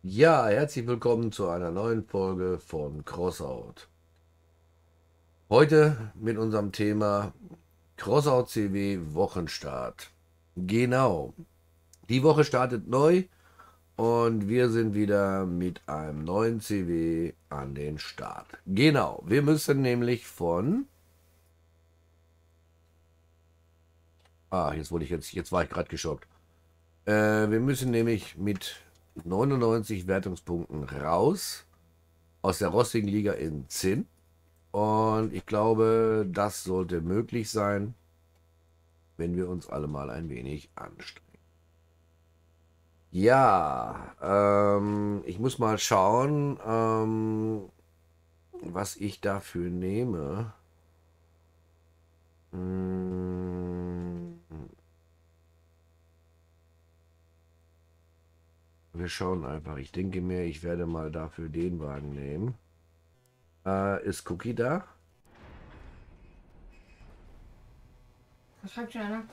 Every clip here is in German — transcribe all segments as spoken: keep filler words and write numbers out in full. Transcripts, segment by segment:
Ja, herzlich willkommen zu einer neuen Folge von Crossout. Heute mit unserem Thema Crossout C W Wochenstart. Genau, die Woche startet neu und wir sind wieder mit einem neuen C W an den Start. Genau, wir müssen nämlich von... Ah, jetzt wurde ich jetzt, jetzt war ich gerade geschockt. Äh, wir müssen nämlich mit neunundneunzig Wertungspunkten raus aus der rostigen Liga in Zinn. Und ich glaube, das sollte möglich sein, wenn wir uns alle mal ein wenig anstrengen. Ja, ähm, ich muss mal schauen, ähm, was ich dafür nehme. Hm, wir schauen einfach. Ich denke mir, ich werde mal dafür den Wagen nehmen. Äh, ist Cookie da? Was schreibt schon einer?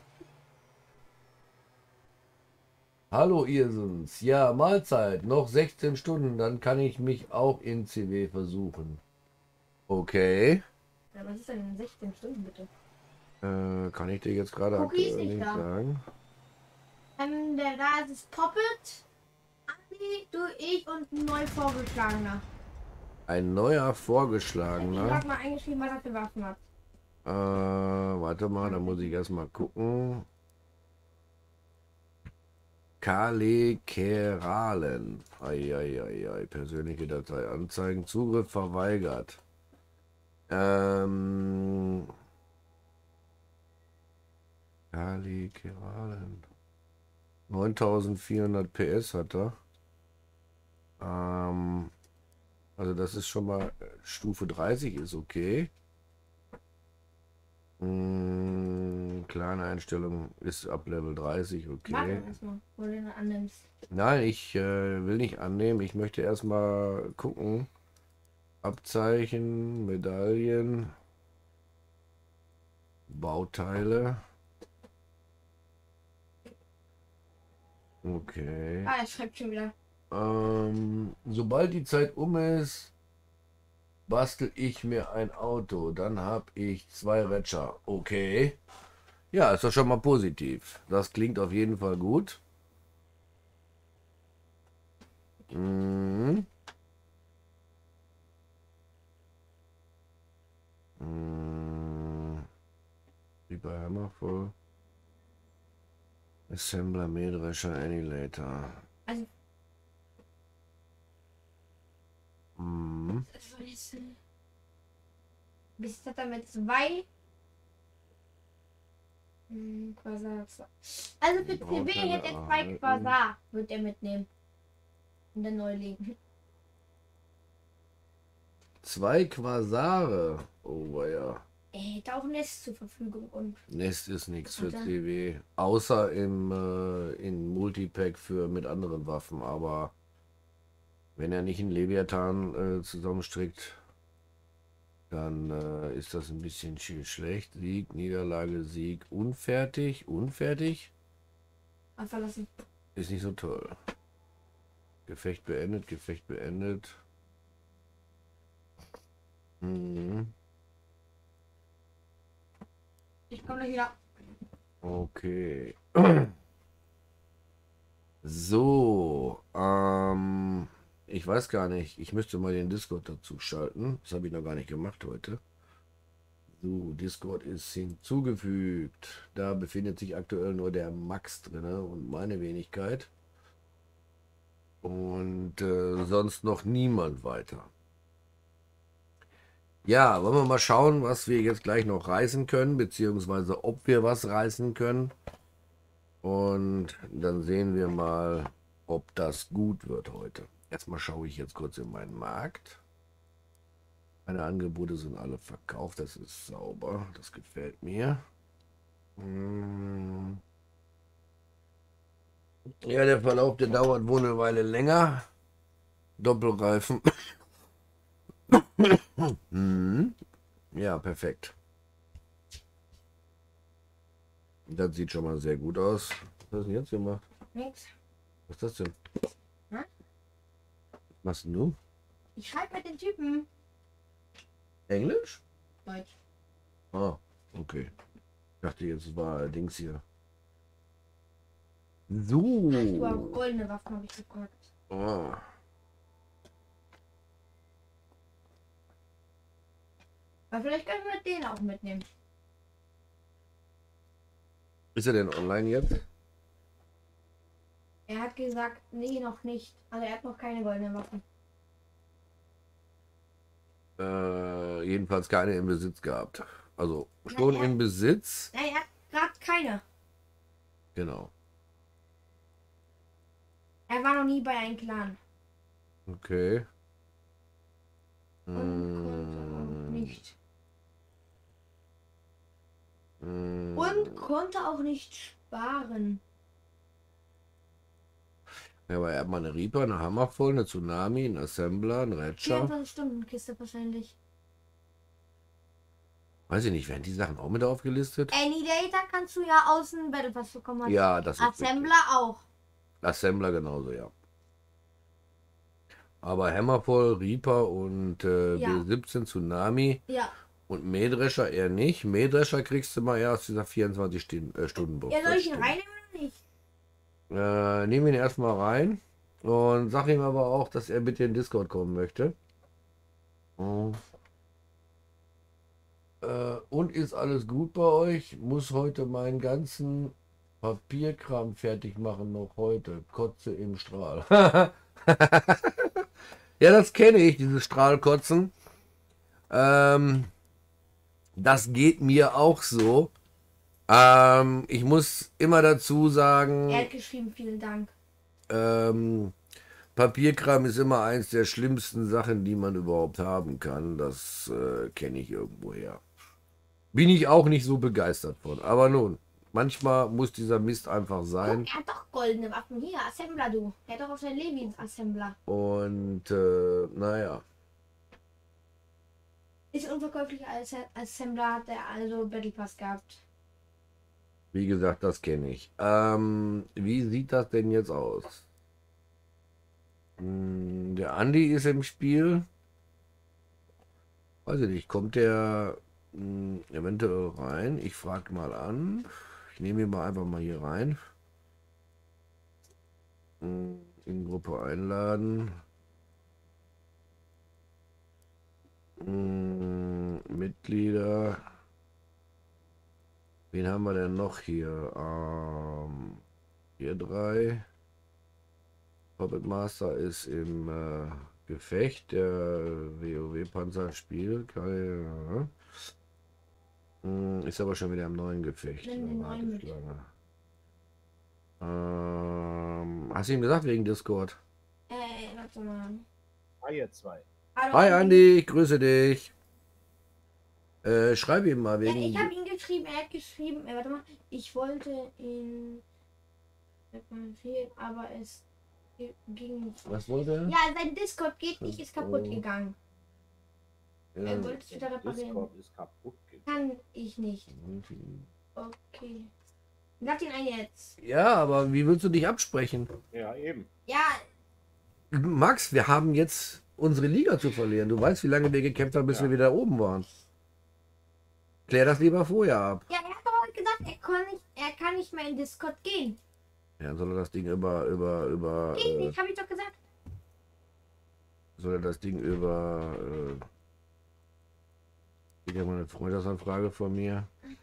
Hallo Irsens. Ja, Mahlzeit. Noch sechzehn Stunden, dann kann ich mich auch in C W versuchen. Okay. Ja, was ist denn in sechzehn Stunden bitte? Äh, kann ich dir jetzt gerade Cookie ist aktuell nicht nicht da. sagen. Ähm, der da ist es Poppet, Andi, du, ich und ein neu vorgeschlagener. Ein neuer Ich habe Vorgeschlagener. gerade mal eingeschrieben, was er für Waffen hat. Äh, warte mal, da muss ich erstmal gucken. Kale Keralen. Eieiei, persönliche Datei anzeigen. Zugriff verweigert. Ähm. Kale Keralen. neuntausendvierhundert P S hat er. Ähm, also das ist schon mal Stufe dreißig ist okay. Hm, kleine Einstellung ist ab Level dreißig, Warte okay. erstmal, wo du den annimmst. Nein, ich äh, will nicht annehmen. Ich möchte erstmal gucken. Abzeichen, Medaillen, Bauteile. Okay. Ah, er schreibt schon wieder. Ähm, sobald die Zeit um ist, bastel ich mir ein Auto. Dann habe ich zwei Ratscher. Okay. Ja, ist doch schon mal positiv. Das klingt auf jeden Fall gut. Mhm. Mhm. Wie bei Hammerfall. Assembler, Mähdrescher, Annihilator. Also, Mhm. das soll jetzt. Bis hat er mit zwei. Hm, Quasar. Also für C W Bauteile hätte er zwei erhalten. Quasar, wird er mitnehmen. Und dann neu legen. Zwei Quasare. Oh, ja. Er hätte auch Nest zur Verfügung und. Nest ist nichts für Warte. C W. Außer im äh, in Multipack für mit anderen Waffen. Aber wenn er nicht einen Leviathan äh, zusammenstrickt, dann äh, ist das ein bisschen sch schlecht. Sieg, Niederlage, Sieg, unfertig. Unfertig Verlassen. ist nicht so toll. Gefecht beendet, Gefecht beendet. Mhm. Ich komme gleich wieder. Okay. So, ähm, ich weiß gar nicht. Ich müsste mal den Discord dazu schalten. Das habe ich noch gar nicht gemacht heute. So, Discord ist hinzugefügt. Da befindet sich aktuell nur der Max drin und meine Wenigkeit. Und äh, sonst noch niemand weiter. Ja, wollen wir mal schauen, was wir jetzt gleich noch reißen können, beziehungsweise ob wir was reißen können. Und dann sehen wir mal, ob das gut wird heute. Erstmal schaue ich jetzt kurz in meinen Markt. Meine Angebote sind alle verkauft, das ist sauber, das gefällt mir. Hm. Ja, der Verlauf, der dauert wohl eine Weile länger. Doppelreifen. Hm. Ja, perfekt. Das sieht schon mal sehr gut aus. Was hast du denn jetzt gemacht? Nix. Was ist das denn? Hm? Was denn du? Ich schreibe mit den Typen. Englisch? Deutsch. Ah, okay. Ich dachte jetzt war Dings hier. So. Du auch goldene Waffen, habe ich gefragt. Ah. Aber vielleicht können wir den auch mitnehmen. Ist er denn online jetzt? Er hat gesagt, nee, noch nicht. Also er hat noch keine goldenen Waffen. Äh, jedenfalls keine im Besitz gehabt. Also schon Nein, im Besitz. Nein, er hat gerade keine. Genau. Er war noch nie bei einem Clan. Okay. Und konnte auch nicht. Mm. Und konnte auch nicht sparen. Ja, aber er hat mal eine Reaper, eine Hammervoll, eine Tsunami, einen Assembler, einen Ratcher. vierundzwanzig Stunden Kiste wahrscheinlich. Weiß ich nicht, werden die Sachen auch mit aufgelistet? Annihilator kannst du ja aus dem Battle Pass bekommen. Ja, das ist Assembler richtig. auch. Assembler genauso, ja. Aber Hammervoll, Reaper und äh, Ja. B siebzehn Tsunami Ja. und Mähdrescher eher nicht. Mähdrescher kriegst du mal erst dieser vierundzwanzig Stunden äh, Stunden Box. Ja, soll ich ihn reinnehmen oder nicht? Äh, nehm ihn erstmal rein und sag ihm aber auch, dass er bitte in Discord kommen möchte. Oh. Äh, und ist alles gut bei euch? Muss heute meinen ganzen Papierkram fertig machen, noch heute. Kotze im Strahl. Ja, das kenne ich, dieses Strahlkotzen. Ähm, das geht mir auch so. Ähm, ich muss immer dazu sagen, Er hat geschrieben, vielen Dank. ähm, Papierkram ist immer eins der schlimmsten Sachen, die man überhaupt haben kann. Das äh, kenne ich irgendwoher. Bin ich auch nicht so begeistert von. Aber nun, manchmal muss dieser Mist einfach sein. Guck, er hat doch goldene Waffen. Hier, Assembler, du. Er hat doch auf sein Leben Assembler. Und äh, naja. Ist unverkäuflich als Assembler, hat er also Battle Pass gehabt. Wie gesagt, das kenne ich. Ähm, wie sieht das denn jetzt aus? Hm, der Andi ist im Spiel. Weiß ich nicht, kommt der hm, eventuell rein? Ich frage mal an. Ich nehme ihn mal einfach mal hier rein. Hm, in Gruppe einladen. Hm, Mitglieder. Wen haben wir denn noch hier? Ähm, hier drei. Puppet Master ist im äh, Gefecht. Der WoW-Panzer spielt. Keine, äh, ist aber schon wieder im neuen Gefecht. Nimm den neuen mit. Ähm, hast du ihm gesagt wegen Discord? Äh, warte mal. Hi, ihr zwei. Hallo, Hi Andi, ich grüße dich. Äh, schreib ihm mal Ja, wegen. ich habe ihn geschrieben, er hat geschrieben, äh, warte mal, ich wollte ihn empfehlen, aber es ging nicht. Was wollte er? Ja, sein Discord geht nicht, ist kaputt Oh. gegangen. Ja, Er wollte es wieder reparieren. Discord ist kaputt gegangen. Kann ich nicht. Okay. Sag ihn ein jetzt. ja, aber wie willst du dich absprechen? Ja, eben. Ja, Max, wir haben jetzt unsere Liga zu verlieren. Du weißt, wie lange wir gekämpft haben, bis Ja. wir wieder oben waren. Klär das lieber vorher ab. ja, er hat aber gesagt, er kann nicht, er kann nicht mehr in Discord gehen. Ja, soll er das Ding über, über, über, Geht äh, nicht, habe ich doch gesagt. soll er das Ding über, äh, wieder mal eine Freundschaftsanfrage von mir.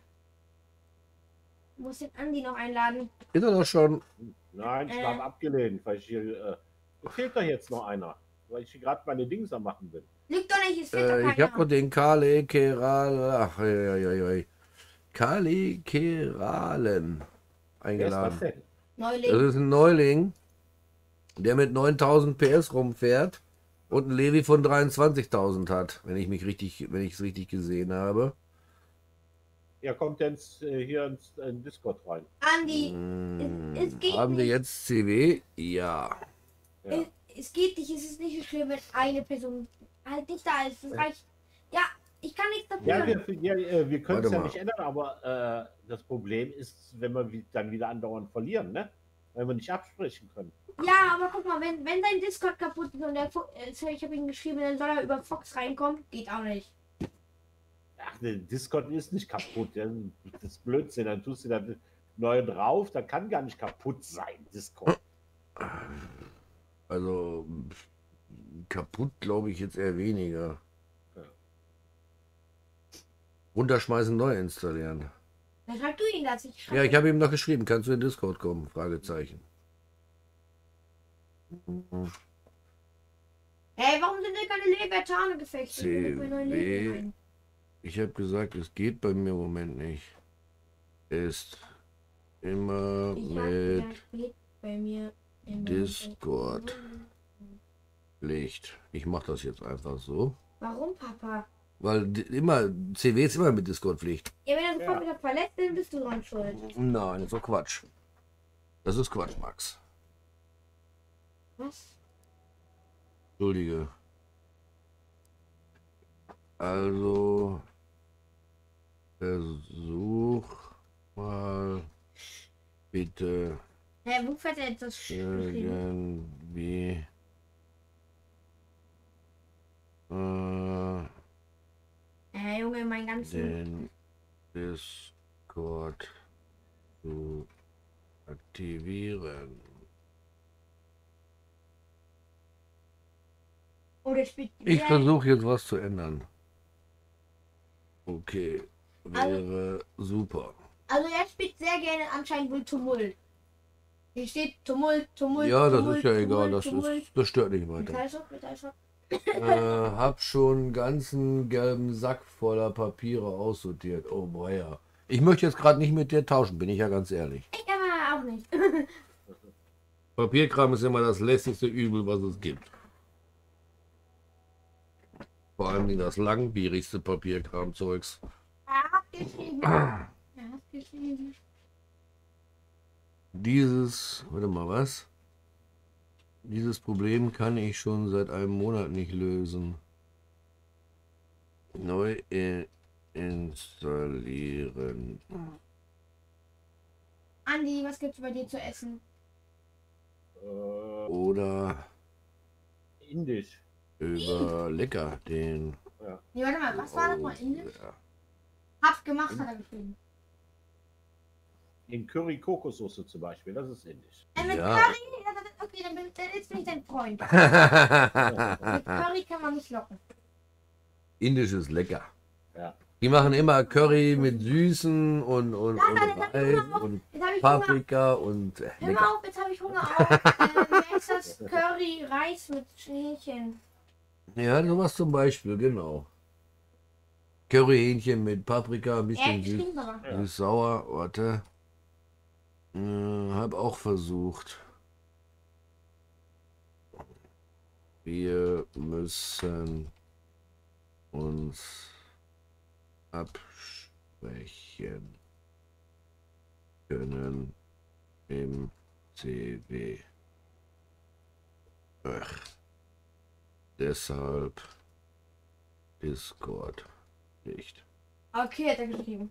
Du musst den Andi noch einladen. Ist er doch schon. Nein, ich Äh. habe abgelehnt, weil ich hier. Äh, mir fehlt doch jetzt noch einer, weil ich hier gerade meine Dings am machen bin. Lügt doch nicht, es fehlt Äh, doch ich habe keiner. noch den Kale Keral, ach, oi, oi, oi, oi. Kali Keralen Wer ist das eingeladen. denn? Neuling. Das ist ein Neuling, der mit neuntausend P S rumfährt und ein Levi von dreiundzwanzigtausend hat, wenn ich mich richtig, wenn ich es richtig gesehen habe. Er kommt jetzt äh, hier ins äh, in Discord rein. Andi, Hm, es geht haben wir nicht. jetzt C W? Ja. Ja. es, es geht nicht, es ist nicht so schlimm, wenn eine Person halt nicht da ist. Es reicht. Ja, ich kann nichts dafür. Ja, wir, ja, äh, wir können es Warte ja mal. nicht ändern, aber äh, das Problem ist, wenn wir wie- dann wieder andauernd verlieren, ne? weil wir nicht absprechen können. Ja, aber guck mal, wenn, wenn dein Discord kaputt ist und der Fo äh, ich habe ihm geschrieben, dann soll er über Fox reinkommen, geht auch nicht. Ach, der Discord ist nicht kaputt. Ja? Das ist Blödsinn. Dann tust du da neu drauf. Da kann gar nicht kaputt sein, Discord. Also kaputt glaube ich jetzt eher weniger. Ja. Runterschmeißen, neu installieren. Dann schreib du ihn das. Ich schreib Ja, ich habe ihm noch geschrieben, kannst du in Discord kommen? Fragezeichen. Ey, warum sind denn keine Lebertane-Gefechte? C W. Ich habe gesagt, es geht bei mir im Moment nicht. Ist immer Ich hab mit gesagt, geht bei mir im Discord Licht. Ich mache das jetzt einfach so. Warum, Papa? Weil di- immer, C W ist immer mit Discord Pflicht. Ja, wenn er sofort Ja. wieder verletzt ist, bist du dran schuld. Nein, das ist doch Quatsch. Das ist Quatsch, Max. Was? Entschuldige. Also, versuch mal bitte Hä, wo fährt er jetzt das geschrieben? irgendwie äh, Äh, Junge, mein ganzen... den Discord zu aktivieren. Oh, der spielt... Ich der- versuche jetzt was zu ändern. Okay, wäre super. Also er spielt sehr gerne anscheinend wohl Tumult. Hier steht Tumult, Tumult, Ja, das Tumult, ist ja egal, Tumult, das, Tumult. ist, das stört nicht weiter. Metallschock, Metallschock. äh, hab schon einen ganzen gelben Sack voller Papiere aussortiert. Oh boy, ja. Ich möchte jetzt gerade nicht mit dir tauschen, bin ich ja ganz ehrlich. Ich aber auch nicht. Papierkram ist immer das lästigste Übel, was es gibt. Vor allem das langwierigste Papierkram-Zeugs. Er hat geschrieben. Er hat geschrieben. Dieses, warte mal, was? Dieses Problem kann ich schon seit einem Monat nicht lösen. Neu in installieren. Andi, was gibt's bei dir zu essen? Äh, Oder Indisch. über lecker den. Nee, warte mal, was war das mal? Indisch? Hab's gemacht, hat er geschrieben. In Curry Kokossoße zum Beispiel, das ist indisch. Äh, mit Ja. Curry? Ja, das ist- Okay, dann bin, dann ist bin ich dein Freund. Mit Curry kann man nicht locken. Indisch ist lecker. Ja. Die machen immer Curry mit Süßen und, und, Nein, und nein, jetzt hab ich Reis Hunger auf. und Jetzt hab ich Hunger. Paprika und äh, Hör lecker. mal auf, jetzt habe ich Hunger auf. ähm, wer ist das? Curry, Reis mit Hähnchen. Ja, sowas zum Beispiel, genau. Curryhähnchen mit Paprika, ein Er bisschen hat süß, geschrieben, aber. Ja. süß sauer. Warte. Äh, hab auch versucht. Wir müssen uns absprechen können im C W. Ach. Deshalb Discord nicht. Okay, hat er geschrieben.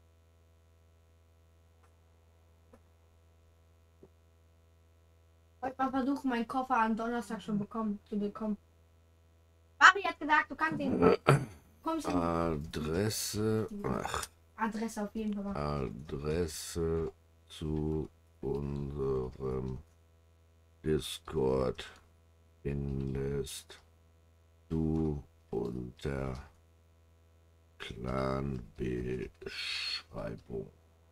Ich wollte mal versuchen, meinen Koffer am Donnerstag schon bekommen, zu bekommen. Barbie hat gesagt, du kannst den. Kommst in Adresse, ach, Adresse auf jeden Fall. Adresse zu unserem Discord findest du unter Clan-Beschreibung.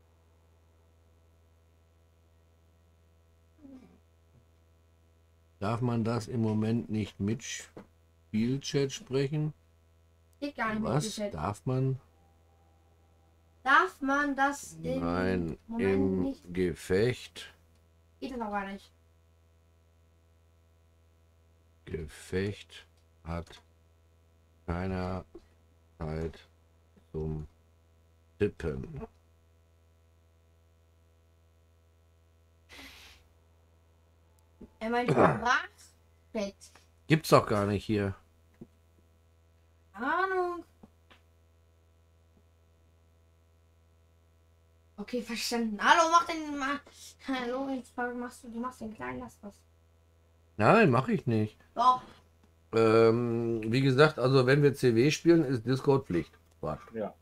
Darf man das im Moment nicht mit Spielchat sprechen? Geht gar nicht Was? mit Darf man? Darf man das im Nein, Moment im nicht? Gefecht. Geht das auch gar nicht. Gefecht hat keiner Zeit zum Tippen. Er meint Sprachbett. Gibt's doch gar nicht hier. Ahnung. Okay, verstanden. Hallo, mach den mal. Hallo, jetzt machst du, du machst den kleinen, lass was. Nein, mache ich nicht. Doch. Ähm, wie gesagt, also wenn wir C W spielen, ist Discord Pflicht. Warte. Ja.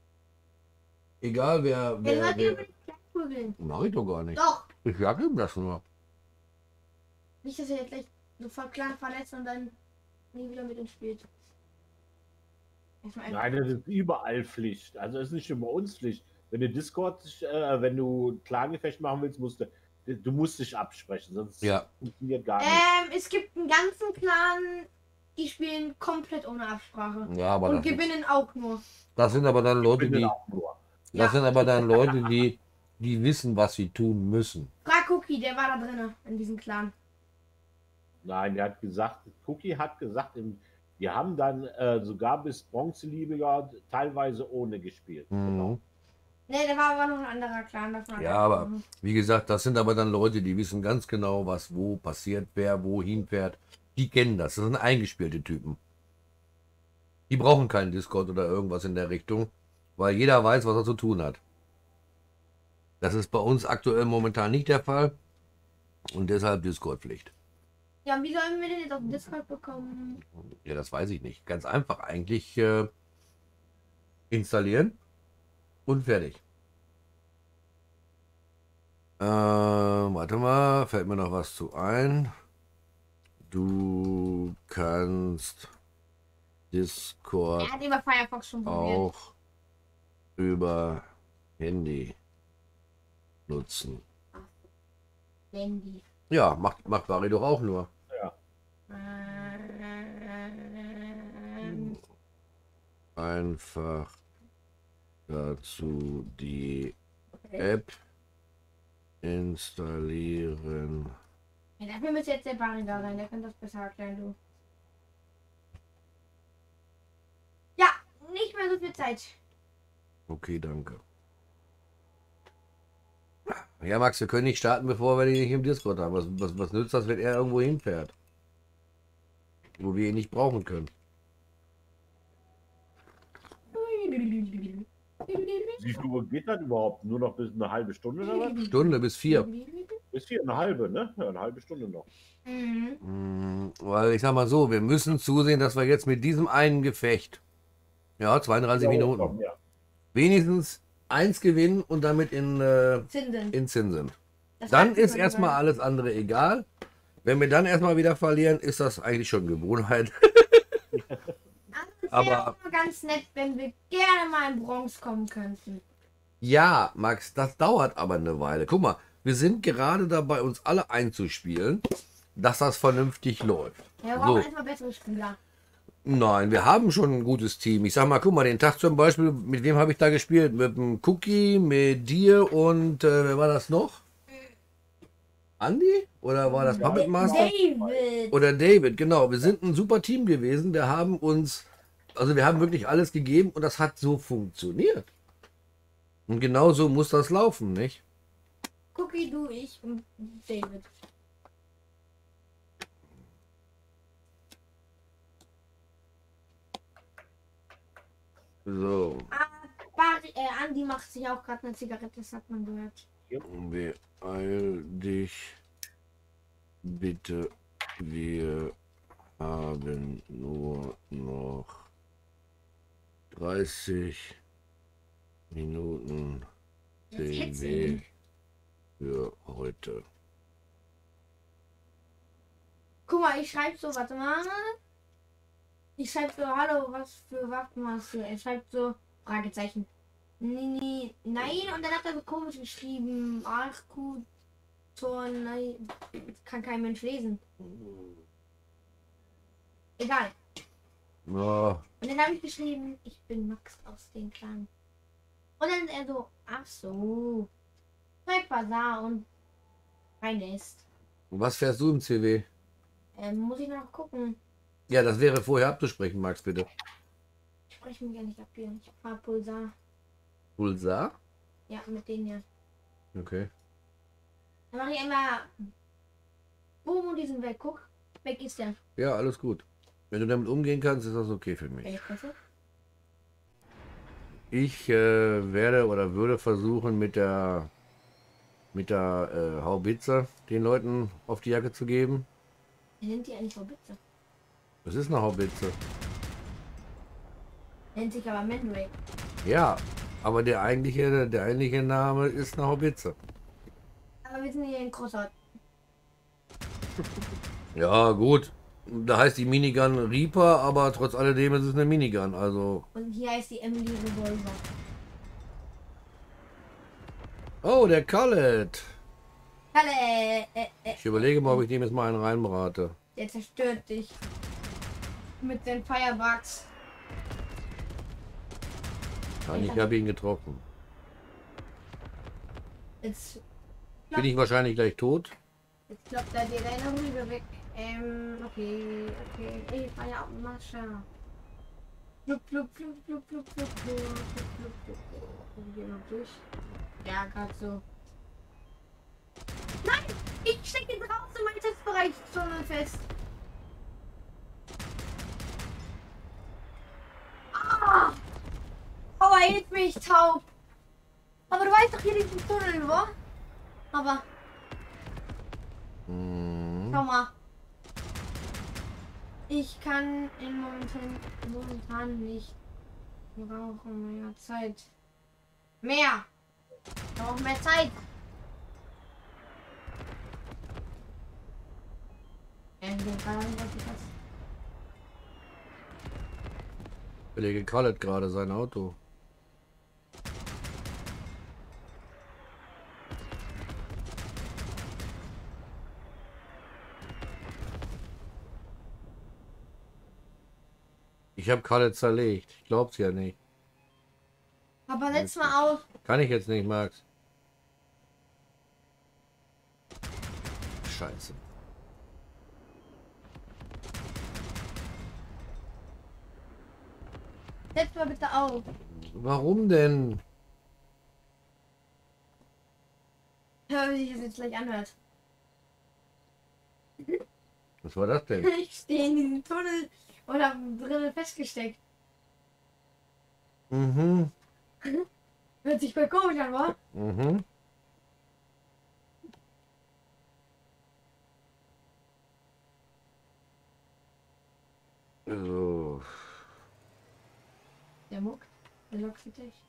Egal wer. Der wer, hört wer über die Kleinkugeln. Mach ich doch gar nicht. Doch. Ich sag ihm das nur. Nicht, dass er jetzt gleich so voll klein verletzt und dann nie wieder mit uns spielt. Erstmal Nein, das ist überall Pflicht. Also es ist nicht nur bei uns Pflicht. Wenn du Discord, äh, wenn du Klangefecht machen willst, musst du, du musst dich absprechen, sonst Ja. funktioniert gar nicht. Ähm, es gibt einen ganzen Clan, die spielen komplett ohne Absprache. Ja, aber Und das, gewinnen auch nur. das sind aber dann Leute, Ich bin die. auch nur. Das Ja. sind aber dann Leute, die, die wissen, was sie tun müssen. Frag Cookie, der war da drin in diesem Clan. Nein, der hat gesagt, Cookie hat gesagt, im, wir haben dann äh, sogar bis Bronzeliga teilweise ohne gespielt. Genau. Mhm. Ne, der war aber noch ein anderer Clan davon. Ja, aber wie gesagt, das sind aber dann Leute, die wissen ganz genau, was wo passiert, wer wohin fährt. Die kennen das. Das sind eingespielte Typen. Die brauchen keinen Discord oder irgendwas in der Richtung, weil jeder weiß, was er zu tun hat. Das ist bei uns aktuell momentan nicht der Fall und deshalb Discord-Pflicht. Ja, wie sollen wir den jetzt auf den Discord bekommen? Ja, das weiß ich nicht. Ganz einfach eigentlich äh, installieren und fertig. Äh, warte mal, fällt mir noch was zu ein. Du kannst Discord Er hat über Firefox schon probiert. auch über Handy nutzen. Handy. Ja, macht, macht Barry doch auch nur. Ähm, Einfach dazu die okay. App installieren. Ja, dafür müsste jetzt der Barry da sein, der kann das besser erklären, du. Ja, nicht mehr so viel Zeit. Okay, danke. Ja, Max, wir können nicht starten, bevor wir die nicht im Discord haben. Was, was, was nützt das, wenn er irgendwo hinfährt? Wo wir ihn nicht brauchen können. Wie viel Uhr geht das überhaupt? Nur noch bis eine halbe Stunde oder was? Stunde bis vier. Bis vier, eine halbe, ne? Ja, eine halbe Stunde noch. Mhm. Mm, Weil ich sag mal so, wir müssen zusehen, dass wir jetzt mit diesem einen Gefecht, ja, zweiunddreißig Ja, Minuten, komm, ja. wenigstens eins gewinnen und damit in, äh, Zinsen. in Zinn sind. Das Dann weiß ist man erstmal aber. alles andere egal. Wenn wir dann erstmal wieder verlieren, ist das eigentlich schon Gewohnheit. Es aber- wäre auch mal ganz nett, wenn wir gerne mal in Bronx kommen könnten. Ja, Max, das dauert aber eine Weile. Guck mal, wir sind gerade dabei, uns alle einzuspielen, dass das vernünftig läuft. Ja, wir So. brauchen erstmal bessere Spieler. Nein, wir haben schon ein gutes Team. Ich sag mal, guck mal, den Tag zum Beispiel, mit wem habe ich da gespielt? Mit dem Cookie, mit dir und äh, wer war das noch? Andi? Oder war das Puppet Master? David! Oder David, genau. Wir sind ein super Team gewesen. Wir haben uns, also wir haben wirklich alles gegeben und das hat so funktioniert. Und genau so muss das laufen, nicht? Cookie, du, ich und David. So, Ah, Barry, äh, Andi macht sich auch gerade eine Zigarette, das hat man gehört. beeil dich bitte. Wir haben nur noch dreißig Minuten Jetzt C hetze W ihn. für heute. Guck mal, ich schreibe so, warte mal. Ich schreibe so, hallo, was für Waffen hast du? Er schreibt so, Fragezeichen. Nee, nee, nein, und dann hat er so komisch geschrieben. Arku, Tor, nein. Kann kein Mensch lesen. Egal. Ja, Und dann habe ich geschrieben, ich bin Max aus dem Clan. Und dann er so, ach so. Zeig Bazar und rein ist. was fährst du im C W? Ähm, muss ich noch gucken. Ja, das wäre vorher abzusprechen, Max, bitte. Ich spreche mich gar nicht ab hier. Ich fahr Pulsar. Pulsar? Ja, mit denen hier. Okay. Dann mache ich einmal Boom und diesen weg. Guck, weg ist der. Ja, alles gut. Wenn du damit umgehen kannst, ist das okay für mich. Welche Presse? Ich äh, werde oder würde versuchen mit der mit der äh, Haubitze den Leuten auf die Jacke zu geben. Nennt die eigentlich Hobbitze? Das ist eine Haubitze. Nennt sich aber Mandrake. Ja, aber der eigentliche, der eigentliche Name ist eine Haubitze. Aber wir sind hier in Großort. Ja, gut. Da heißt die Minigun Reaper, aber trotz alledem ist es eine Minigun. Also. Und hier heißt die Emily Revolver. Oh, der Khaled. Kalle, äh, äh, äh, Ich überlege mal, ob ich dem jetzt mal einen reinbrate. der zerstört dich. Mit den Firebugs. Nein, ich habe ihn getroffen. Jetzt, Bin ich wahrscheinlich gleich tot? jetzt kloppt er dir deine Rübe weg. Ähm, okay, okay. Ey, Feuermasche. Flup, flup, flup, flup, flup, flup, flup, flup, flup, flup. Wir gehen noch durch. Ja, gerade so. Nein! Ich stecke draußen in meinem Testbereich Zone fest. Ah! Aua, jetzt bin ich taub. Aber du weißt doch hier diesen Tunnel, wo? Aber, Hm. schau mal. Ich kann in momentan, momentan nicht. Wir brauchen mehr Zeit. Mehr! Wir brauchen mehr Zeit. Ja, in dem Fall habe ich das. Kollege Khaled gerade sein Auto. Ich habe Khaled zerlegt. Ich glaub's ja nicht. Aber setz mal auf. Kann ich jetzt nicht, Max. Scheiße. Setz mal bitte auf. Warum denn? Hör, wie sich das jetzt gleich anhört. Was war das denn? Ich stehe in diesem Tunnel und hab drinnen festgesteckt. Mhm. Hört sich voll komisch an, wa? Mhm. So. Der Muck, der lockt für dich.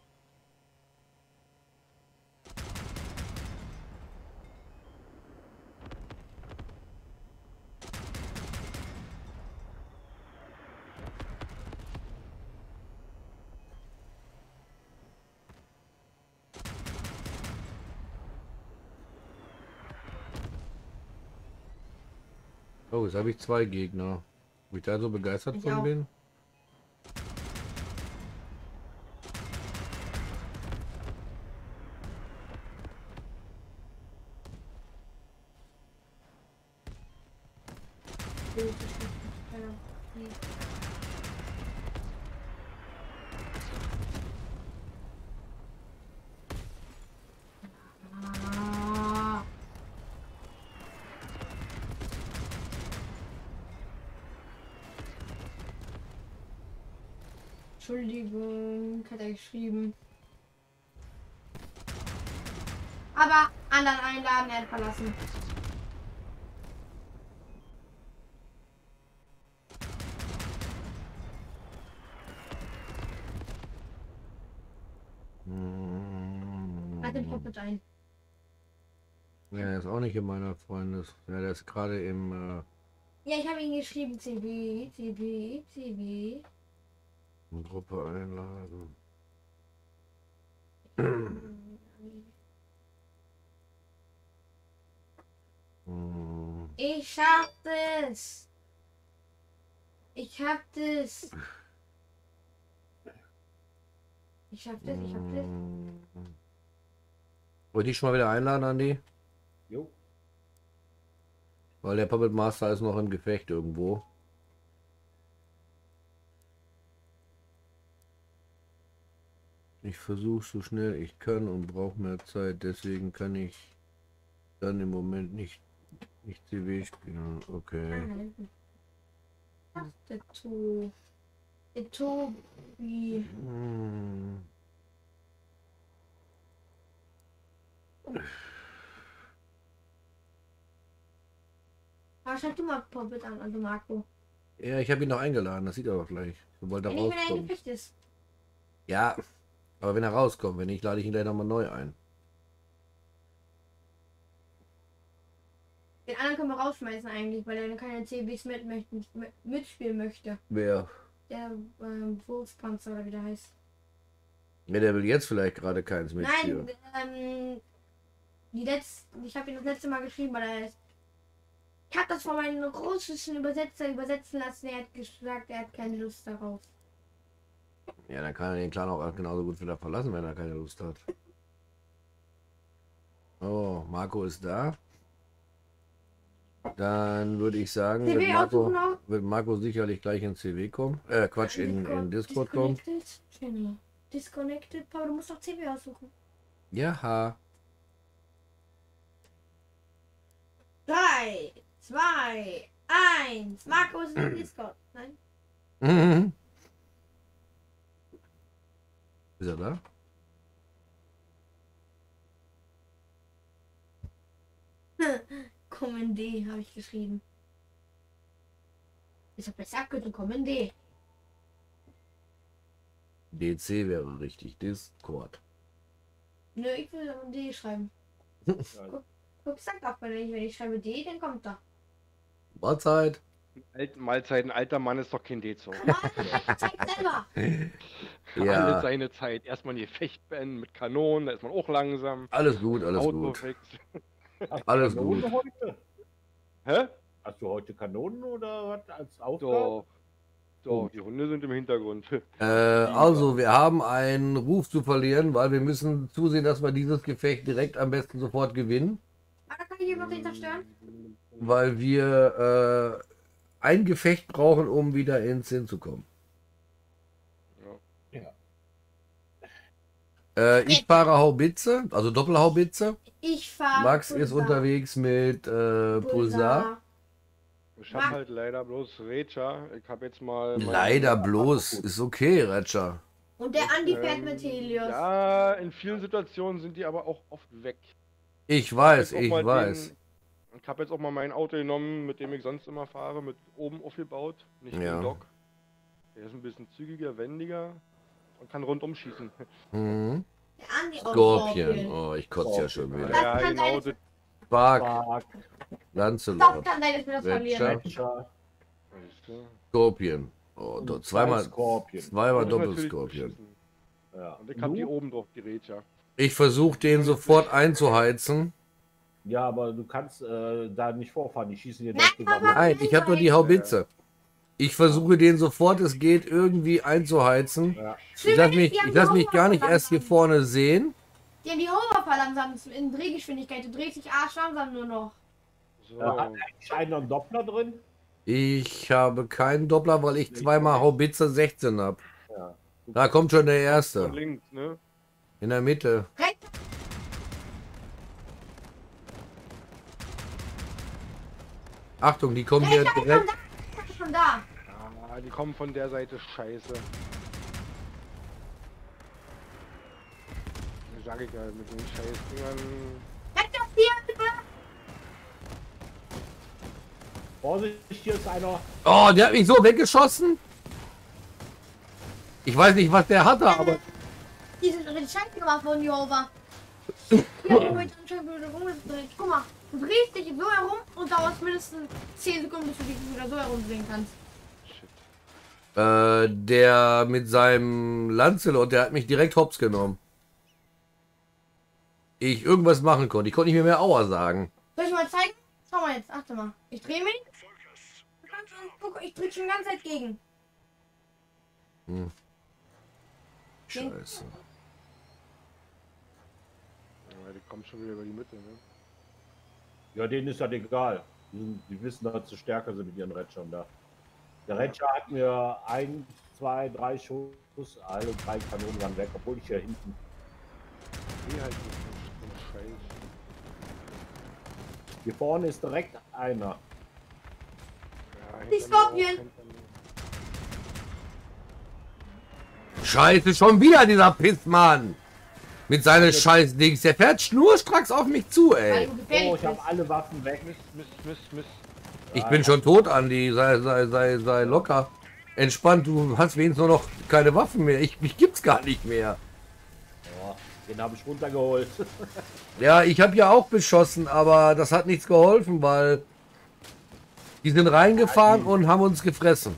Oh, jetzt habe ich zwei Gegner. Wo ich da so begeistert Ich von auch. bin. Ah. Entschuldigung, hat er geschrieben. Aber anderen einladen, er hat verlassen. Hat den Puppet ein. Ja, er ist auch nicht in meiner Freundes. Ja, der ist gerade im. Äh, Ja, ich habe ihn geschrieben. C B, C B, C B. in Gruppe einladen. Hm. Ich schaff das. Ich hab das. Ich schaff das, ich hab das. Wollte ich schon mal wieder einladen, Andi? Jo. Weil der Puppet Master ist noch im Gefecht irgendwo. Ich versuche so schnell ich kann und brauche mehr Zeit, deswegen kann ich dann im Moment nicht, nicht C W spielen. Okay. Ach, der To. Der Tobi. Hm. Aber schreib du mal Poppet an, also Marco. Ja, ich habe ihn noch eingeladen, das sieht er doch gleich. Sobald er Wenn nicht, wenn er rauskommt. gekriegt ist. Ja, aber wenn er rauskommt, wenn nicht, lade ich ihn gleich nochmal neu ein. Den anderen können wir rausschmeißen eigentlich, weil er keine C Bs mit, möchten, mit, mitspielen möchte. Wer? Der ähm, Wurfpanzer oder wie der heißt. Ja, der will jetzt vielleicht gerade keins mitspielen. Nein, ähm, die letzte, ich habe ihn das letzte Mal geschrieben, weil er ist. Ich habe das von meinem russischen Übersetzer übersetzen lassen. Er hat gesagt, er hat keine Lust darauf. Ja, dann kann er den Clan auch genauso gut wieder verlassen, wenn er keine Lust hat. Oh, Marco ist da. Dann würde ich sagen, C W wird Marco, aussuchen auch? wird Marco sicherlich gleich in C W kommen. Äh, Quatsch, in, in Discord kommen. Disconnected. Jenny. Disconnected. Paul, du musst doch C W aussuchen. Ja. drei, zwei, eins. Marco ist in Discord. Nein? Mhm. Ist er da? Kommende habe ich geschrieben. Ich habe besser abgedrückt. Kommende. D C wäre richtig. Discord. Nö, ich will D schreiben. Guck, guck, sag doch, wenn ich, wenn ich schreibe D, dann kommt da. Mahlzeit. Alt, Mahlzeit, ein alter Mann ist doch kein D-Zug. Zeig selber. Alle Ja, seine Zeit. Erstmal die Gefecht beenden mit Kanonen, da ist man auch langsam. alles gut, alles Auto gut. fix. Hast du Alles Kanonen gut. heute? Hä? Hast du heute Kanonen oder was als Aufgabe? Doch. Doch, die Hunde sind im Hintergrund. Äh, also, wir haben einen Ruf zu verlieren, weil wir müssen zusehen, dass wir dieses Gefecht direkt am besten sofort gewinnen. Ah, da kann ich eben noch den zerstören. Weil wir äh, ein Gefecht brauchen, um wieder ins Sinn zu kommen. Äh, ich fahre Haubitze, also Doppelhaubitze. Ich fahre. Max ist unterwegs mit äh, Pulsar. Ich hab halt leider bloß Recha. Ich hab jetzt mal. meine- Leider bloß, ist okay, Retscher. Und der Andi fährt Ähm, mit Helios. Ja, in vielen Situationen sind die aber auch oft weg. Ich weiß, Jetzt auch ich mal weiß. Den, ich habe jetzt auch mal mein Auto genommen, mit dem ich sonst immer fahre, mit oben aufgebaut, nicht Ja. den Dock. Der ist ein bisschen zügiger, wendiger und kann rundum schießen. Mhm. Der Andi auch Scorpion. Oh, ich kotze ja schon wieder. Das Ja, kann genau. sein, Das, Spark, Fuck, Das Lancelot, kann sein, dass wir das Red verlieren. Shark. Thatcher, weißt du, Scorpion. Oh, do, zweimal, Scorpion. zweimal das ist natürlich Doppelscorpion. beschissen. Ja. Und ich hab die Du? oben drauf, die Recha. Ich versuche den sofort einzuheizen. Ja, aber du kannst äh, da nicht vorfahren. Die schießen dir Nein, direkt über. aber- Nein, ich habe nur die Haubitze. Ich versuche den sofort es geht irgendwie einzuheizen. Ja. Ich lasse mich, ich lass mich gar nicht erst hier vorne sehen. Die haben die Hover verlangsamt in Drehgeschwindigkeit. Du drehst dich arsch langsam nur noch. So. Ja, hat eigentlich einer einen Doppler drin? Ich habe keinen Doppler, weil ich zweimal Haubitze sechzehn habe. Ja. Da kommt schon der Von erste. links, ne? In der Mitte. Rechts. Achtung, die kommen hier Rechts, schon direkt. da. Ich schon da. Ah, die kommen von der Seite, scheiße. Sag ich ja, mit den Scheißdingern. Rechts auf vier, bitte. Vorsicht, hier ist einer. Oh, der hat mich so weggeschossen. Ich weiß nicht, was der hatte, aber Die sind richtig scheiße gemacht worden, die Hover. Ich hab die heute anscheinend wieder rumgedreht. Guck mal, du drehst dich so herum und dauert mindestens zehn Sekunden, bis du dich wieder so herumdrehen kannst. Shit. äh, der mit seinem Lancelot, der hat mich direkt hops genommen. Ich irgendwas machen konnte. Ich konnte nicht mehr, mehr Aua sagen. Soll ich mal zeigen? Schau mal jetzt, achte mal. Ich drehe mich. Guck, ich drück schon die ganze Zeit gegen. Scheiße. Ja, die kommen schon wieder über die Mitte, ne? Ja, denen ist das egal. Die, sind- die wissen, dass sie stärker sind mit ihren Retschern da. Der Retscher hat mir ein, zwei, drei Schuss, alle drei Kanonen waren weg, obwohl ich hier hinten. Die halt nicht so so Scheiß. Hier vorne ist direkt einer. Ja, Die hinter mir auch, Scorpion. hinter mir. Scheiße, schon wieder dieser Pissmann. Mit seinen scheiß Dings. Der fährt schnurstracks auf mich zu, Weil ey. du Oh, gefährlich ich habe bist. alle Waffen weg. Mist, Mist, Mist, Mist. Ich bin schon tot, Andi. Sei, sei, sei, sei locker. Entspannt, du hast wenigstens nur noch keine Waffen mehr. Ich, mich gibt's gar nicht mehr. Oh, den habe ich runtergeholt. Ja, ich habe ja auch beschossen, aber das hat nichts geholfen, weil die sind reingefahren und haben uns gefressen.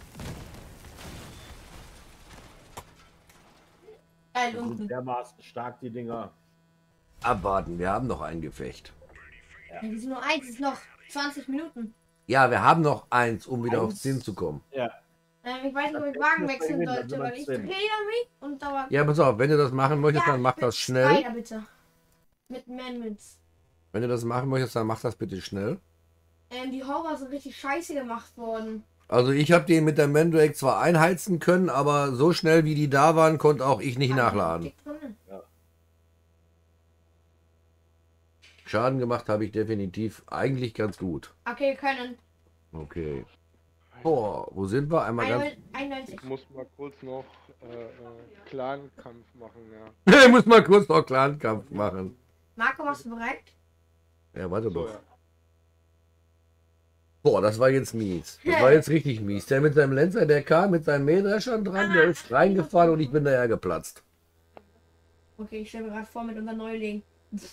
Geil, Die sind unten. dermaßen stark, die Dinger. Abwarten, wir haben noch ein Gefecht. Ja, wir sind nur eins, es ist noch zwanzig Minuten. Ja, wir haben noch eins, um wieder Eins. aufs Ziel zu kommen. Ja. Ähm, ich weiß nicht, ob ich Das Wagen müssen wir wechseln gewinnen, dann sollte, sind wir weil ich zehn. drehe mich und da war. Ja, pass auf, wenn du das machen möchtest, dann mach das schnell. Weiter bitte. Mit Amendments. Wenn du das machen möchtest, dann mach das bitte schnell. Ähm, die Horror sind richtig scheiße gemacht worden. Also ich habe den mit der Mandrake zwar einheizen können, aber so schnell wie die da waren, konnte auch ich nicht nachladen. Dick drin. Schaden gemacht habe ich definitiv eigentlich ganz gut. Okay, wir können. Okay. Boah, wo sind wir? Einmal ganz... einundneunzig. Ich muss mal kurz noch äh, äh, Clan-Kampf machen, ja. Ich muss mal kurz noch Clan-Kampf machen. Marco, machst du bereit? Ja, warte So, doch. ja. Boah, das war jetzt mies. Das war jetzt richtig mies. Der mit seinem Lenzer, der kam mit seinen Mähdreschern dran, der ist reingefahren und ich bin daher geplatzt. Okay, ich stelle mir gerade vor mit unserem Neuling.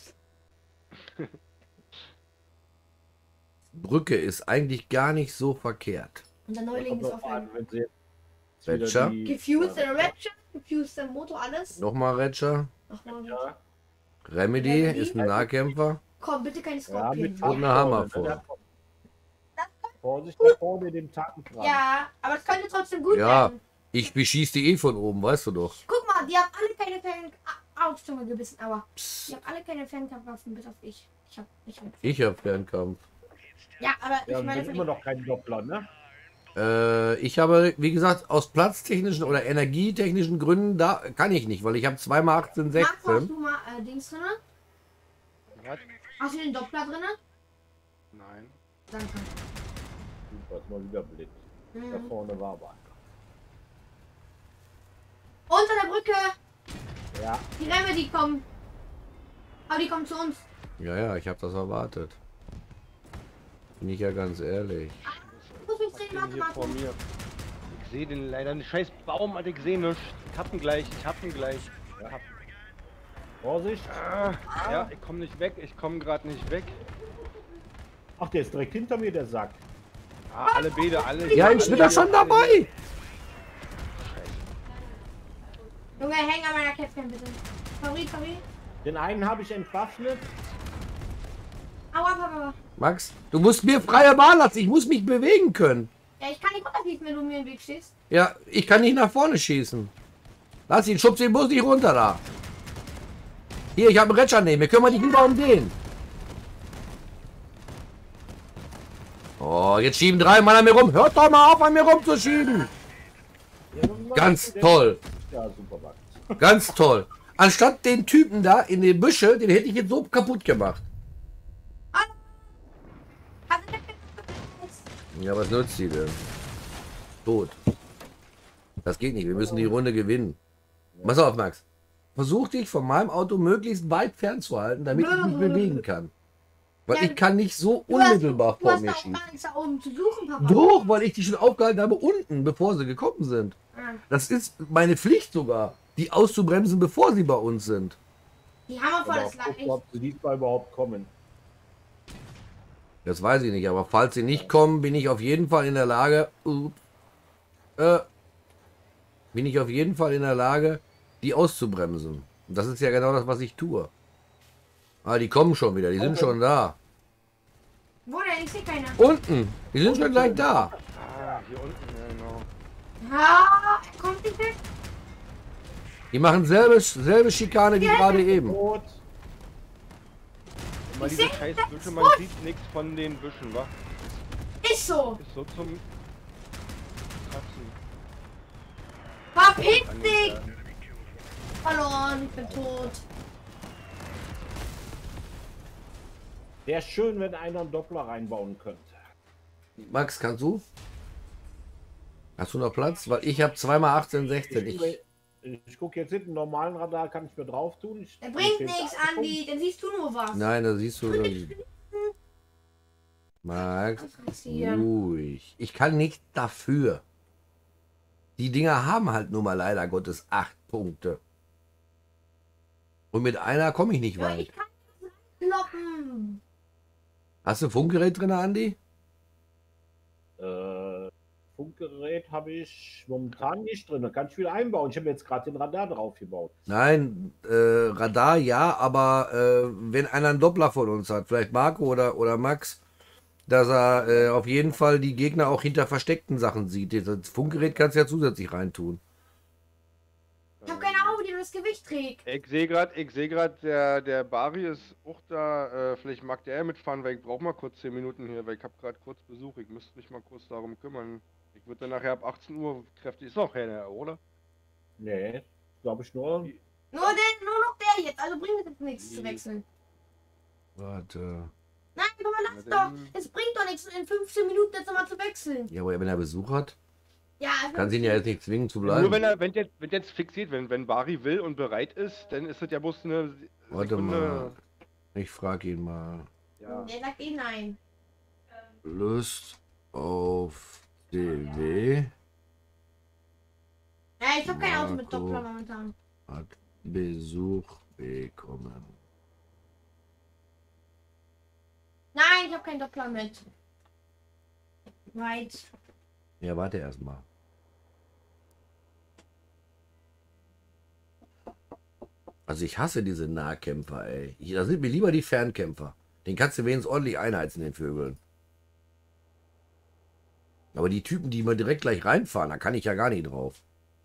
Brücke ist eigentlich gar nicht so verkehrt. Unser Da Neuling kommt ist drauf auf an, ein wenn sie jetzt Thatcher? wieder die- gefused in Rapture, gefused im Motor, alles. Nochmal Retscher. Nochmal. Ja, Remedy Remedy? ist ein Nahkämpfer. Komm, bitte keine ja, Skorpion. mit Und eine Hammer vorne, ne? vor. Vorsicht, da vorne den Tatenkragen. Ja, aber es könnte trotzdem gut Ja. werden. Ich beschieße die eh von oben, weißt du doch. Guck mal, die haben alle keine Fan... Autsch, Zunge gebissen, aber die haben alle keine Fernkampfwaffen, bis auf ich. Ich hab... Ich hab... Ich hab Fernkampf. Ja, aber Ja, ich und meine sind von immer den... noch kein Doppler, ne? Äh, ich habe, wie gesagt, aus platztechnischen oder energietechnischen Gründen, da kann ich nicht, weil ich habe zweimal achtzehn, Marco, hast sechzehn. du mal äh, Dings drin? Was? Hast du den Doppler drin? Nein. Danke. Super, ist mal wieder blind. Da Mhm. vorne war aber. Unter der Brücke! Ja, Die Remedy kommen. Aber die kommen zu uns. Ja, ja, ich habe das erwartet. Bin ich ja ganz ehrlich. Ich muss mich Was drehen, denn warte, hier vor Marco. mir? Ich sehe den leider einen scheiß Baum, Alter, ich sehe nichts. Ich hab ihn gleich, ich hab ihn gleich. ja. Vorsicht. Ah, ja, ich komme nicht weg, ich komme gerade nicht weg. Ach, der ist direkt hinter mir, der Sack. Ah, alle Bäder, alle. Ja, ich alle bin da hier, schon alle dabei. hier. Junge, häng an meiner Captain bitte. Sorry, sorry. Den einen habe ich entwaffnet. Aua, Papa. Max, du musst mir freie Bahn lassen. Ich muss mich bewegen können. Ja, ich kann nicht runterfliegen, wenn du mir im Weg stehst. Ja, ich kann nicht nach vorne schießen. Lass ihn, schubst den Bus nicht runter da. Hier, ich habe einen Retscher neben mir. Kümmere dich lieber um den. Oh, jetzt schieben drei Mann an mir rum. Hört doch mal auf, an mir rumzuschieben. Ganz toll. Ja, super, Max. Ganz toll. Anstatt den Typen da in den Büsche, den hätte ich jetzt so kaputt gemacht. Hast du den Ja, was nutzt die denn? Tot. Das geht nicht. Wir müssen die Runde gewinnen. Pass auf, Max. Versuch dich von meinem Auto möglichst weit fernzuhalten, damit ich mich bewegen kann. Weil Ja, ich kann nicht so Du hast- unmittelbar Du vor hast mir auch schießen. gar nichts da oben zu suchen, Papa. Doch, weil ich die schon aufgehalten habe unten, bevor sie gekommen sind. Ah, Das ist meine Pflicht sogar, die auszubremsen, bevor sie bei uns sind. die haben voll Aber das Land. guck, ob sie diesmal überhaupt kommen. Das weiß ich nicht, aber falls sie nicht kommen, bin ich auf jeden Fall in der Lage, ups, äh, bin ich auf jeden Fall in der Lage, die auszubremsen. Und das ist ja genau das, was ich tue. Ah, die kommen schon wieder, die sind schon da. Wo denn? Ich sehe keine. Unten, die sind schon gleich da. Ah, hier unten, ja, genau. Ah, er kommt nicht weg. Die machen selbe, selbe Schikane wie gerade eben. Tot. Mal Ich diese seh scheiß das Büsche, man Fuß. sieht nichts von den Büschen, wa? Ist so. Ist so zum Kratzen. Verpiss an den dich. Bergen. Verloren. Ich bin tot. Wäre schön, wenn einer einen Doppler reinbauen könnte. Max, kannst du? Hast du noch Platz? Weil ich habe zweimal achtzehn, sechzehn. Ich, Ich, Ich gucke jetzt hinten, normalen Radar kann ich mir drauf tun. Ich, Der bringt ich- nichts, Andi. Dann siehst du nur was. Nein, da siehst du. Max, Was passiert? ruhig. Ich kann nicht dafür. Die Dinger haben halt nur mal leider Gottes acht Punkte. Und mit einer komme ich nicht Ja, weit. ich kann nicht kloppen. Hast du ein Funkgerät drin, Andi? Äh, Funkgerät habe ich momentan nicht drin. Da kann ich wieder einbauen. Ich habe jetzt gerade den Radar drauf gebaut. Nein, äh, Radar ja, aber äh, wenn einer einen Doppler von uns hat, vielleicht Marco oder, oder Max, dass er äh, auf jeden Fall die Gegner auch hinter versteckten Sachen sieht. Das Funkgerät kannst du ja zusätzlich reintun. Ich habe keine Ahnung, wie der das Gewicht trägt. Ich sehe gerade, ich sehe gerade, der, der Bari ist auch da. Äh, vielleicht mag der ja mitfahren, weil ich brauche mal kurz zehn Minuten hier, weil ich habe gerade kurz Besuch. Ich müsste mich mal kurz darum kümmern. Ich würde dann nachher ab achtzehn Uhr kräftig. Ist noch keiner, oder? Nee, glaube ich nur. Nur, der, nur noch der jetzt. Also bringt es jetzt nichts zu wechseln. Warte. Nein, guck mal, lass Na doch. dann- Es bringt doch nichts, in fünfzehn Minuten jetzt nochmal zu wechseln. Ja, aber wenn er Besuch hat, Ja, also kann sie ihn ja jetzt nicht zwingen zu Nur bleiben. wenn er, wenn jetzt, wenn jetzt fixiert, wenn, wenn Bari will und bereit ist, dann ist das ja bloß eine Warte Sekunde. mal. Ich frage ihn mal. Ja. der sagt eh nein. Lust auf D W Ja, ich habe kein Auto mit Marco. Doppler momentan. hat Besuch bekommen. Nein, ich habe keinen Doppler mit. Weit. Ja, warte erstmal. Also ich hasse diese Nahkämpfer, ey. Ich, da sind mir lieber die Fernkämpfer. Den kannst du wenigstens ordentlich einheizen, den Vögeln. Aber die Typen, die mal direkt gleich reinfahren, da kann ich ja gar nicht drauf.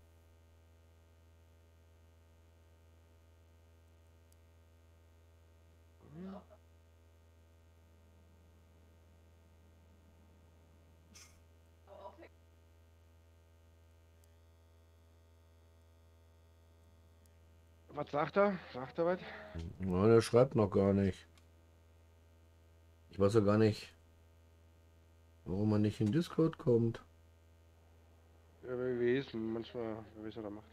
Was sagt er? Sagt er was? Ja, der schreibt noch gar nicht. Ich weiß ja gar nicht, warum man nicht in Discord kommt. Ja, wer weiß, manchmal, wer weiß, was er macht.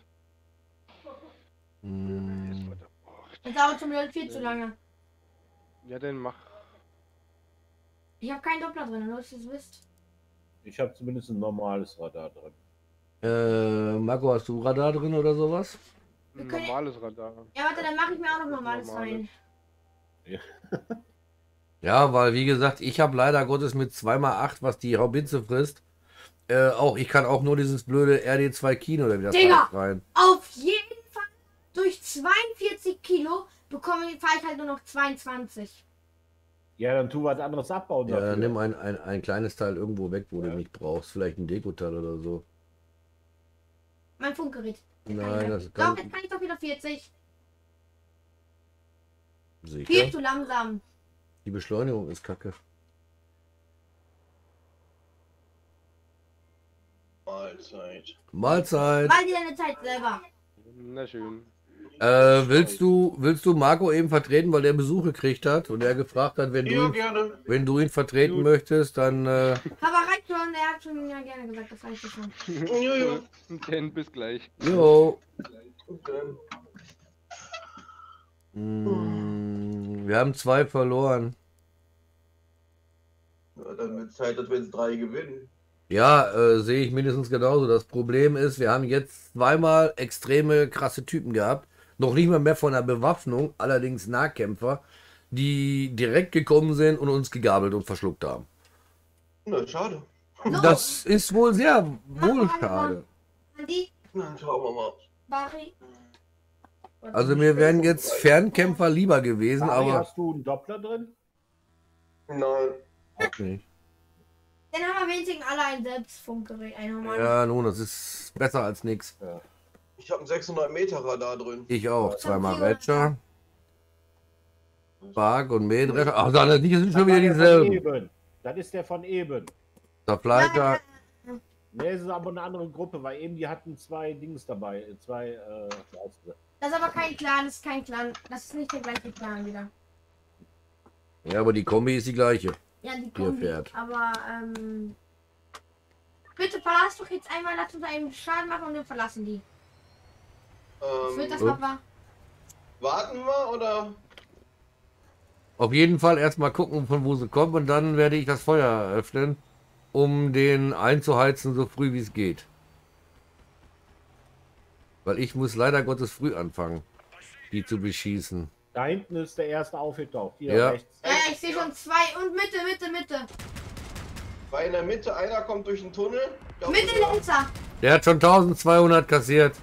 Hm. Ist, was er macht. Das dauert schon wieder viel zu lange. Ja, dann mach. Ich habe keinen Doppler drin, nur dass ihr es wisst. Ich habe zumindest ein normales Radar drin. Äh, Marco, hast du Radar drin oder sowas? Wir Ein können- normales Radar. Ja, warte, dann mache ich mir auch noch normales Normales. rein. Ja, weil wie gesagt, ich habe leider Gottes mit zwei mal acht, was die Haubitze frisst. Äh, auch, ich kann auch nur dieses blöde R D zwei Kino oder wie das Digga! heißt rein. Auf jeden Fall durch zweiundvierzig Kilo bekomme ich, fahre ich halt nur noch zweiundzwanzig. Ja, dann tu was anderes abbauen. Ja, dafür. nimm ein, ein, ein kleines Teil irgendwo weg, wo du nicht brauchst. Vielleicht ein Dekoteil oder so. Mein Funkgerät. Nein, das Doch, kann jetzt kann ich doch wieder vierzig. Viel sicher. zu langsam. Die Beschleunigung ist kacke. Mahlzeit. Mahlzeit. Mal dir deine Zeit selber. Na schön. Äh, willst du, willst du Marco eben vertreten, weil der Besuch gekriegt hat und er gefragt hat, wenn du, Ja, ihn, gerne. wenn du ihn vertreten Gut. möchtest, dann äh, Aber reicht schon, er hat schon ja gerne gesagt, das reicht ja schon. Jojo. Dann bis gleich. jo. Gut, dann. Mm, wir haben zwei verloren. Ja, dann wird Zeit, dass wir jetzt drei gewinnen. Ja, äh, sehe ich mindestens genauso. Das Problem ist, wir haben jetzt zweimal extreme krasse Typen gehabt. Noch nicht mal mehr von der Bewaffnung, allerdings Nahkämpfer, die direkt gekommen sind und uns gegabelt und verschluckt haben. Na, schade. Das ist wohl sehr wohl schade. Andi, Dann schauen wir mal. Bari. Also mir wären jetzt Fernkämpfer lieber gewesen, Ari, aber hast du einen Doppler drin? Nein. auch nicht. Dann haben wir wenigstens alle ein Selbstfunkgerät, ein normales. Ja, nun, das ist besser als nix. Ich habe ein sechshundert Meter Radar drin. Ich auch. Zweimal vierhundert. Ratcher, Bark und Mähdrescher. Ach, das die sind schon Das wieder war der von dieselben. eben. Das ist der von eben. Der Pleiter. Ne, es ist aber eine andere Gruppe, weil eben die hatten zwei Dings dabei. Zwei, äh, Das ist aber kein Clan, das ist kein Clan. Das ist nicht der gleiche Clan wieder. Ja, aber die Kombi ist die gleiche. Ja, die Hier Kombi. fährt. Aber, ähm. Bitte verlass doch jetzt einmal, lass uns einen Schaden machen und wir verlassen die. Ich würde das Ähm, mal. warten wir oder? Auf jeden Fall erstmal gucken, von wo sie kommen und dann werde ich das Feuer eröffnen, um den einzuheizen, so früh wie es geht. Weil ich muss leider Gottes früh anfangen, die zu beschießen. Da hinten ist der erste aufgetaucht. Hier Ja. rechts. Ja, ich sehe schon zwei und Mitte, Mitte, Mitte. Bei in der Mitte, einer kommt durch den Tunnel. Ich glaub, Mitte der- Lenzer. Der hat schon tausendzweihundert kassiert.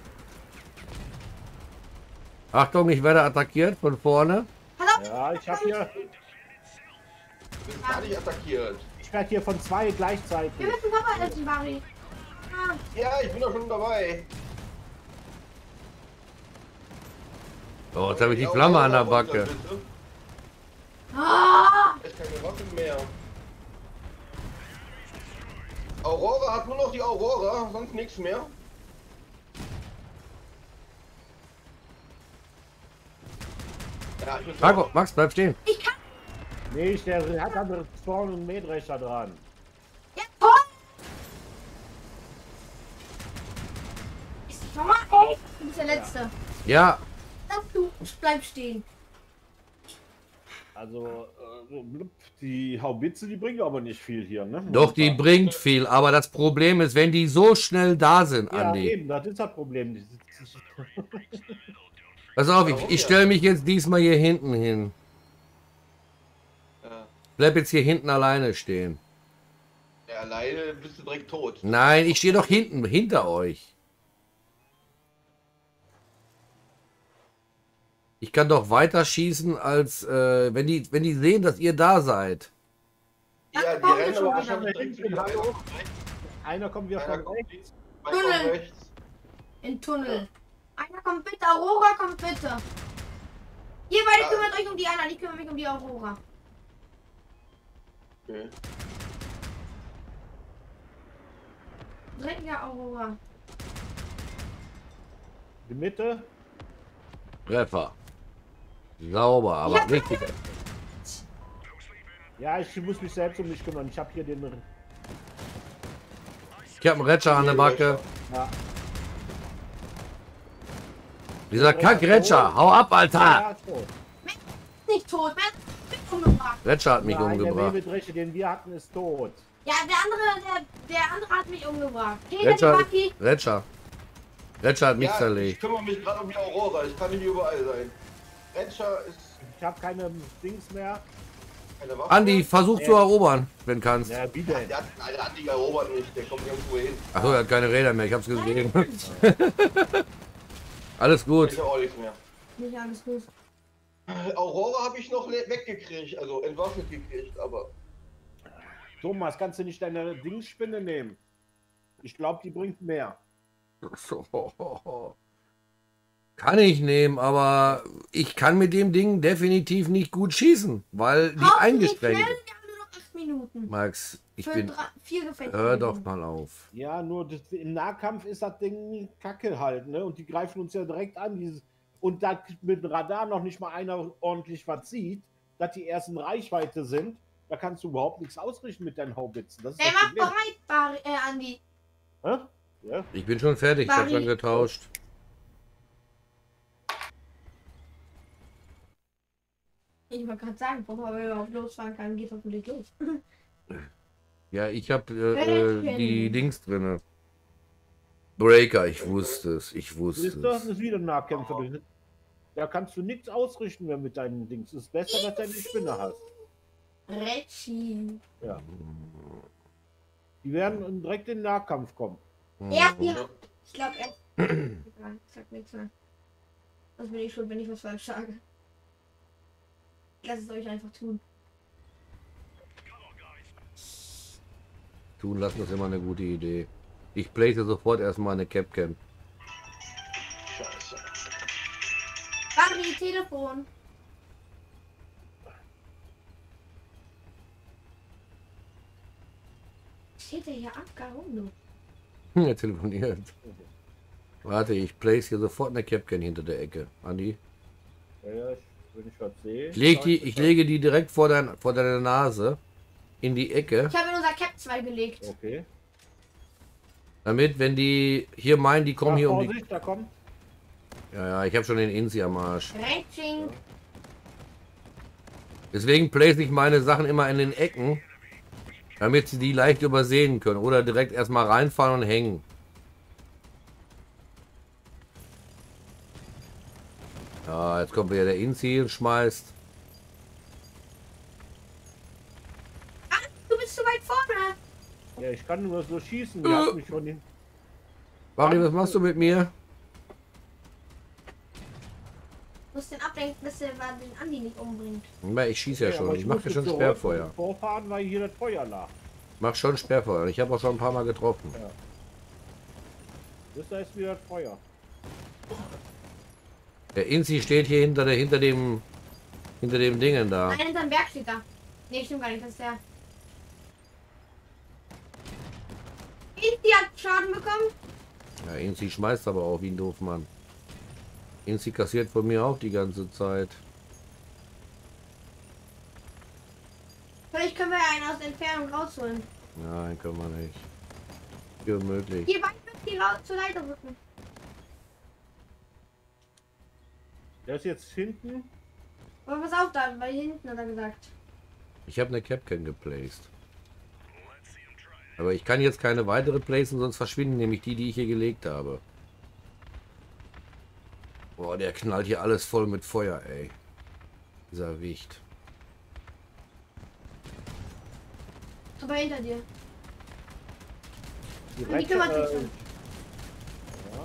Achtung, ich werde attackiert von vorne. Hallo? Ja, ich habe hier, Du bist gar nicht attackiert. ich werde hier von zwei gleichzeitig. Wir müssen Papa essen, Bari. Ah, Ja, ich bin doch schon dabei. Oh, jetzt habe ich die Flamme an der Backe. ah, Ich keine Waffen mehr. Aurora hat nur noch die Aurora, sonst nichts mehr. Ja, ich bin Marco, Max, bleib stehen. ich kann. Nee, ich, der hat dann vorne einen Mähdrescher dran. Ja, toll. Ist Mama, ey. Du bist der Letzte. Ja, Sag du, bleib stehen. Also, äh, blub, die Haubitze, die bringen aber nicht viel hier, ne? doch, die bringt viel. Aber das Problem ist, wenn die so schnell da sind, Ja, Andi. eben, das ist das Problem. Die- Pass auf, ich, ich stelle mich jetzt diesmal hier hinten hin. Ja. Bleib jetzt hier hinten alleine stehen. Ja, alleine bist du direkt tot. Nein, ich stehe doch hinten, hinter euch. Ich kann doch weiter schießen, als äh, wenn die, wenn die sehen, dass ihr da seid. Ja, Ach, die komm, rennen schon aber wieder. wahrscheinlich direkt wieder. Einer kommt rechts, Einer kommt wieder einer von kommt rechts. links, einer kommt Tunnel. rechts. In Tunnel. Einer kommt bitte, Aurora kommt bitte. Ihr beide Ja. kümmert euch um die anderen, ich kümmere mich um die Aurora. Okay. Dritte Aurora. Die Mitte. Treffer. Sauber, aber Ja. richtig. Ja, ich muss mich selbst um mich kümmern. Ich habe hier den. Ich habe einen Retscher an der Backe. Ja, Dieser Kack-Retscher, hau ab, Alter! ja, so. Nicht tot, wer ist umgebracht? Retscher hat mich Nein, der umgebracht. Mähdrescher, den wir hatten, ist tot. Ja, der andere, der, der andere hat mich umgebracht. Hinter die Retscher, Bucky. Retscher. Retscher hat mich Ja, ich zerlegt. kümmere mich gerade um die Aurora. Ich kann nicht überall sein. Retscher ist Ich habe keine Dings mehr. keine Waffe. Andi, versuch zu erobern, wenn kannst. Ja, wie denn? Der hat, Alter, Andi erobert nicht. Der kommt irgendwo hin. Achso, er hat keine Räder mehr, ich hab's gesehen. Alles gut. Ich hab auch nichts mehr. Nicht alles gut. Aurora habe ich noch le- weggekriegt, also entwaffnet gekriegt, aber Thomas, kannst du nicht deine Dingsspinne nehmen? Ich glaube, die bringt mehr. Kann ich nehmen, aber ich kann mit dem Ding definitiv nicht gut schießen, weil die Haut nicht eingeschränkt schnell, ist. wir haben nur noch acht Minuten. Max, ich Für bin. drei, vier Gefechte. Hör doch mal auf. Ja, nur das, im Nahkampf ist das Ding Kacke halt, ne? Und die greifen uns ja direkt an. Dieses, und da mit dem Radar noch nicht mal einer ordentlich was sieht, dass die erst in Reichweite sind, da kannst du überhaupt nichts ausrichten mit deinen Haubitzen. Das ist Wer das macht Problem. bereit, Bari, äh, Andi? Hä? Ja? Ich bin schon fertig, ich hab Barry. schon getauscht. Ich wollte gerade sagen, bevor wir überhaupt losfahren kann, geht hoffentlich los. Ja, ich hab äh, äh, Rädchen. die Dings drinne. Breaker, ich wusste es, ich wusste Siehst du, das es. ist wieder ein Nahkämpfer. Da kannst du nichts ausrichten mehr mit deinen Dings. Es ist besser, dass du eine Spinne hast. Retschi. Ja. Die werden direkt in den Nahkampf kommen. Ja, ja. Ich glaube, er. Egal, ich sag nichts mehr. Das bin ich schuld, wenn ich was falsch sage. Lasst es euch einfach tun. Tun lassen ist immer eine gute Idee. Ich place sofort erstmal eine Capcam. scheiße. Bari, Telefon. Steht der hier ab? Warum du? Er telefoniert. Warte, ich place hier sofort eine Capcam hinter der Ecke. Andi. Ja, ja, ich, wenn ich was sehe. Ich, leg die, ich lege die direkt vor, dein, vor deiner Nase in die Ecke, Ich habe in unser Cap zwei gelegt. Okay. damit, wenn die hier meinen, die kommen Ja, hier um die... Vorsicht, da kommt. Ja, ja, ich habe schon den Insi am Arsch. Retching. Deswegen place ich meine Sachen immer in den Ecken, damit sie die leicht übersehen können. Oder direkt erstmal reinfahren und hängen. Ja, jetzt kommt wieder der Inzi und schmeißt. Ah, du bist zu weit vorne. Ja, ich kann nur so schießen. Der hat mich schon hin. Barry, was machst du mit mir? Du musst den ablenken, dass er den Andi nicht umbringt. Ja, ich schieße ja Ja, schon. aber Ich mache ja musste schon zurück Sperrfeuer. und Vorfahren, weil hier das Feuer lag. Mach schon Sperrfeuer. Ich habe auch schon ein paar Mal getroffen. Das da ist wieder das Feuer. Der Inzi steht hier hinter der hinter dem hinter dem Dingen da. Nein, hinterm Berg steht da. Nee, stimmt gar nicht, das ist der. Inti hat Schaden bekommen. Ja, Inzi schmeißt aber auch wie ein Doofmann. Inzi kassiert von mir auch die ganze Zeit. Vielleicht können wir ja einen aus der Entfernung rausholen. Nein, kann man nicht. Unmöglich. Hier weit wird die raus zur Leiter rücken. Der ist jetzt hinten. Aber pass auf da, weil hier hinten hat er gesagt. Ich habe eine Capcan geplaced. Aber ich kann jetzt keine weitere placen, sonst verschwinden nämlich die, die ich hier gelegt habe. Boah, der knallt hier alles voll mit Feuer, ey. Dieser Wicht. Aber hinter dir. Die Und die kümmert sich äh, schon. ja.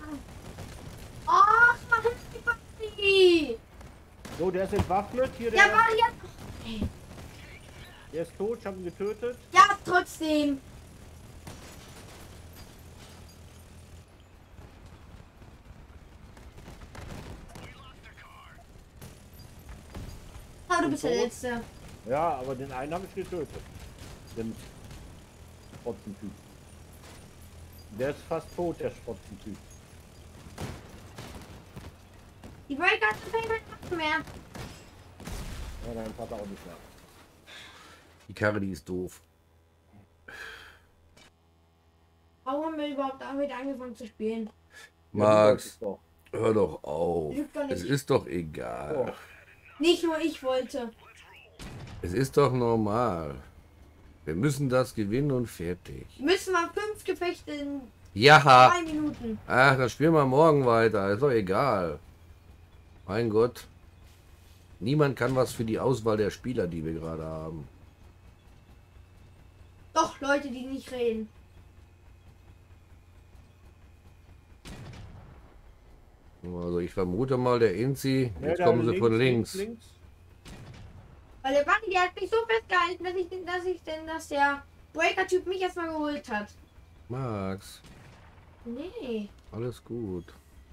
Oh, mach die Party! So, der ist entwaffnet. Hier, Ja, der, war jetzt. der ist tot. Ich habe ihn getötet. Ja, trotzdem. Aber du bist der Letzte. Ja, aber den einen habe ich getötet. Den Spotzentyp. Der ist fast tot, der Spotzentyp. Die Breaker hat keine Kraft mehr. Ja, dein Vater auch nicht mehr. Die Karre, die ist doof. Warum haben wir überhaupt damit angefangen zu spielen? Max, Ja, hör doch auf. Lügt doch nicht. Es ist doch egal. Oh. Nicht nur ich wollte. Es ist doch normal. Wir müssen das gewinnen und fertig. Müssen wir fünf Gefechte in Ja. drei Minuten. Ach, dann spielen wir morgen weiter. Ist doch egal. Mein Gott. Niemand kann was für die Auswahl der Spieler, die wir gerade haben. Doch, Leute, die nicht reden. Also ich vermute mal, der Inzi. Ja, Jetzt da kommen sie von links. links. Weil der Bunny, der hat mich so festgehalten, dass ich, den- dass ich denn, dass der Breaker-Typ mich erstmal geholt hat. Max, Nee. alles gut.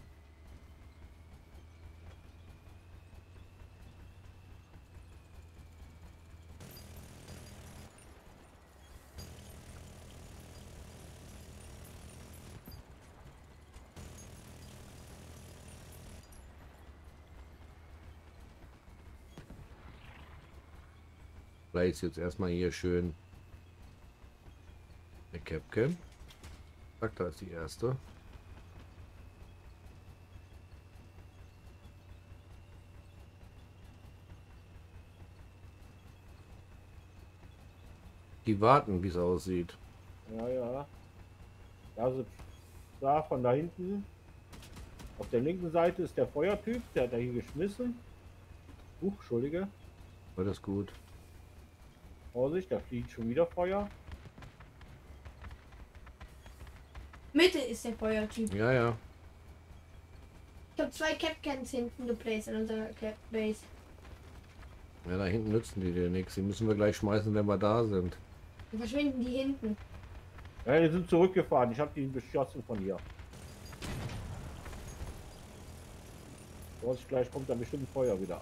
Vielleicht ist jetzt erstmal hier schön der Capcan. Zack, da ist die erste. Die warten, wie es aussieht. Ja, ja. Da, sind, da von da hinten. Auf der linken Seite ist der Feuertyp, der hat da hier geschmissen. Huch, Entschuldige. War das gut? Vorsicht, da fliegt schon wieder Feuer. Mitte ist der Feuertyp. Ja, ja. Ich habe zwei Capcans hinten geplaced in unserer Cap Base. Ja, da hinten nützen die dir nichts. Die müssen wir gleich schmeißen, wenn wir da sind. Dann verschwinden die hinten. Ja, die sind zurückgefahren. Ich habe die beschossen von hier. Vorsicht, gleich kommt da bestimmt Feuer wieder.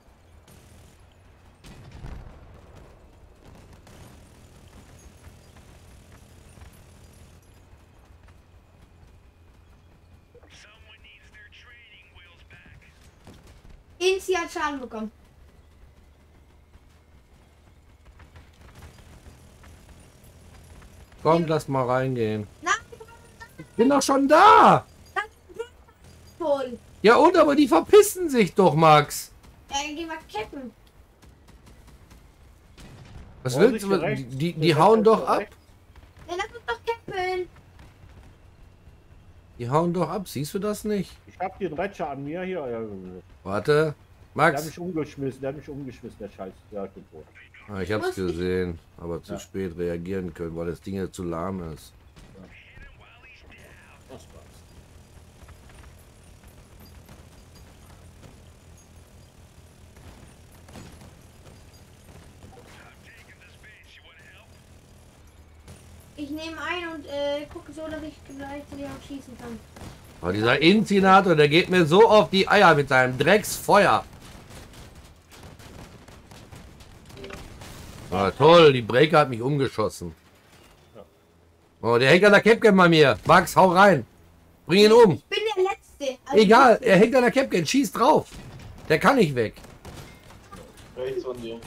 Inzi hat Schaden bekommen. Komm, lass mal reingehen. Nein, Ich bin doch schon da! vor Asshole. Ja und, aber die verpissen sich doch, Max. Äh, geh mal cappen. Was Vorsicht, willst du? rechts. Die, die, Der die hauen Rechter doch ist ab. rechts. Dann lass uns doch cappen. Die hauen doch ab. Siehst du das nicht? Ich hab den Retscher an mir hier. Ja, Warte. der hat Max. mich umgeschmissen, der hat mich umgeschmissen, der Scheiß. Ja, ich bin tot. Ah, ich hab's Muss ich- gesehen, aber zu Ja. spät reagieren können, weil das Ding ja zu lahm ist. Das war's. Ich nehme ein und äh, gucke so, dass ich gleichzeitig auch schießen kann. Aber dieser Inzinator, der geht mir so auf die Eier mit seinem Drecksfeuer. Ah, toll, die Breaker hat mich umgeschossen. Oh, der hängt an der Capcan bei mir. Max, hau rein. Bring ihn um. Ich bin der Letzte. Also Egal, er hängt an der Capcan. Schieß drauf. Der kann nicht weg. Rechts von dir.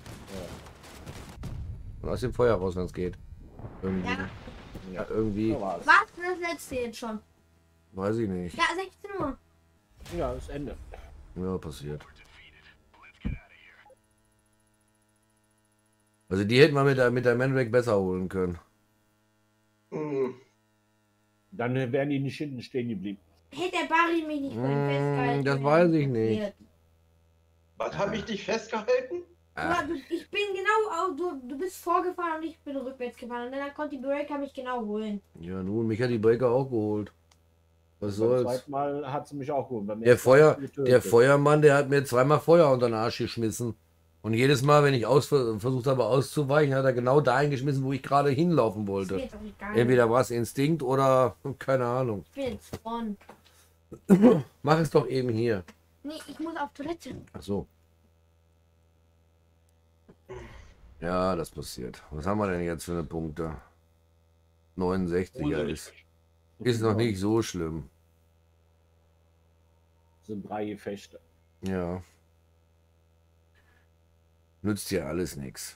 Und aus dem Feuer raus, wenn es geht. Irgendwie. Ja. Ja, irgendwie. Da war's. Was? Das letzte jetzt schon. Weiß ich nicht. Ja, sechzehn Uhr. Ja, das Ende. Ja, passiert. Also die hätten wir mit der, mit der Mandrake besser holen können. Hm. Dann wären die nicht hinten stehen geblieben. Hätte der Barry mich nicht vorhin Mm, festgehalten. das wäre weiß ich passiert. nicht. Was habe ich dich festgehalten? Ah, Du, ich bin genau, au- du, du bist vorgefahren und ich bin rückwärts gefahren. Und dann konnte die Breaker mich genau holen. ja, nun, mich hat die Breaker auch geholt. Was Beim soll's? zweiten Mal hat sie mich auch geholt. Beim Der, ersten Feuer, hat sie getötet. der Feuermann, der hat mir zweimal Feuer unter den Arsch geschmissen. Und jedes Mal, wenn ich aus, versucht habe auszuweichen, hat er genau dahin geschmissen, wo ich gerade hinlaufen Ist mir wollte. jetzt auch egal. Entweder war es Instinkt oder keine Ahnung. Ich bin jetzt Spawn. Mach es doch eben hier. Nee, ich muss auf Toilette. Ach so. Ja, das passiert. Was haben wir denn jetzt für eine Punkte? neunundsechziger ist, ist noch nicht so schlimm. Das sind drei Gefechte. Ja. Nützt ja alles nichts.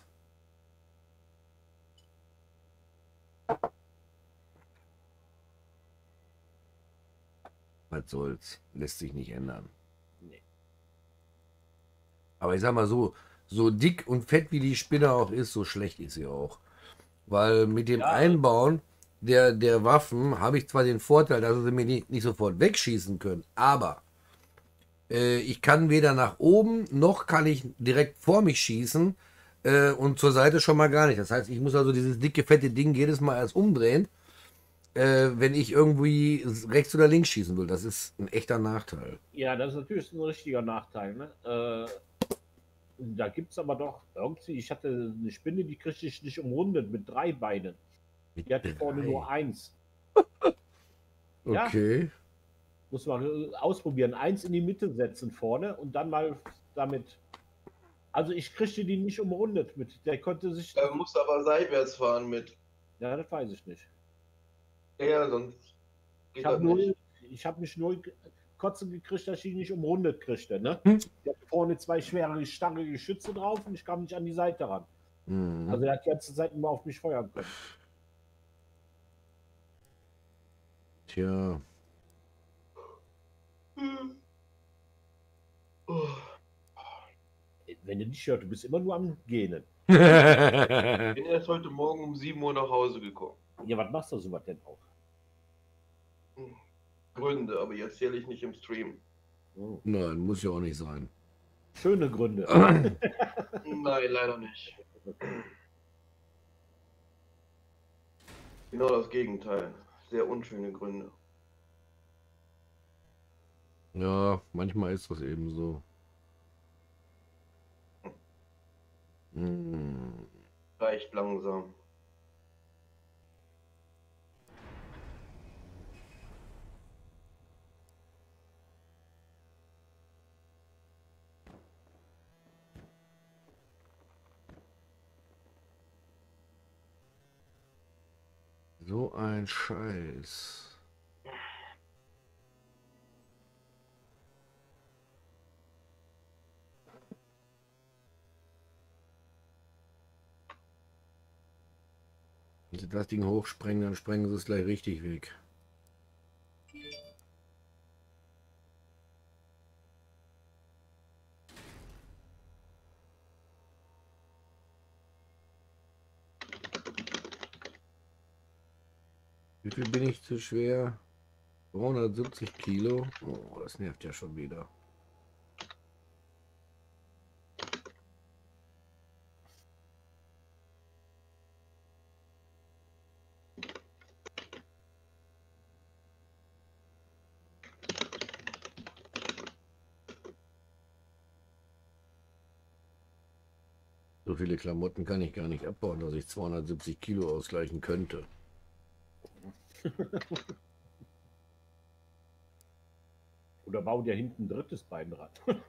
Was soll's? Lässt sich nicht ändern. Nee. Aber ich sag mal so, so dick und fett wie die Spinne auch ist, so schlecht ist sie auch. Weil mit dem Ja. Einbauen der, der Waffen habe ich zwar den Vorteil, dass sie mir nicht, nicht sofort wegschießen können, aber äh, ich kann weder nach oben noch kann ich direkt vor mich schießen äh, und zur Seite schon mal gar nicht. Das heißt, ich muss also dieses dicke, fette Ding jedes Mal erst umdrehen, äh, wenn ich irgendwie rechts oder links schießen will. Das ist ein echter Nachteil. Ja, das ist natürlich ein richtiger Nachteil. Ne? Äh, da gibt es aber doch irgendwie, ich hatte eine Spinne, die kriegte ich nicht umrundet mit drei Beinen. Die hatte vorne drei. nur eins. Ja. Okay. Muss man äh, ausprobieren. Eins in die Mitte setzen vorne und dann mal damit. Also ich kriegte die nicht umrundet mit. Der konnte sich. Er muss aber seitwärts fahren mit. Ja, das weiß ich nicht. Ja, sonst geht Ich habe das nur, nicht. ich habe mich nur kotzen gekriegt, dass ich die nicht umrundet kriegte. Ne? Hm. Die hatte vorne zwei schwere, starre Geschütze drauf und ich kam nicht an die Seite ran. Mhm. Also er hat die ganze Zeit immer auf mich feuern können. Tja. Hm. Oh. Wenn du dich hört, du bist immer nur am Gähnen. Ich bin erst heute Morgen um sieben Uhr nach Hause gekommen. Ja, was machst du so was denn auch? Gründe, aber die erzähle ich nicht im Stream. Hm. Nein, muss ja auch nicht sein. Schöne Gründe. Nein, leider nicht. Genau das Gegenteil. Sehr unschöne Gründe. Ja, manchmal ist das eben so. Hm. Reicht langsam. So ein Scheiß. Wenn sie das Ding hochsprengen, dann sprengen sie es gleich richtig weg. Wie viel bin ich zu schwer? dreihundertsiebzig Kilo. Oh, das nervt ja schon wieder. So viele Klamotten kann ich gar nicht abbauen, dass ich zweihundertsiebzig Kilo ausgleichen könnte. Oder bau dir hinten ein drittes Bein dran.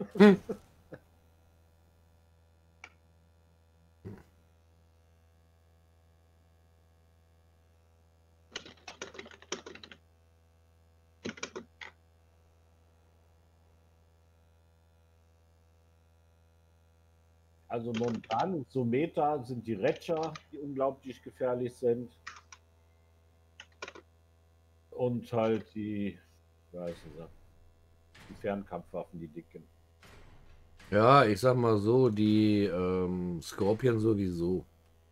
Also momentan so Meta sind die Retscher, die unglaublich gefährlich sind. Und halt die, ja, ist es, die Fernkampfwaffen, die dicken. Ja, ich sag mal so, die ähm, Scorpion sowieso.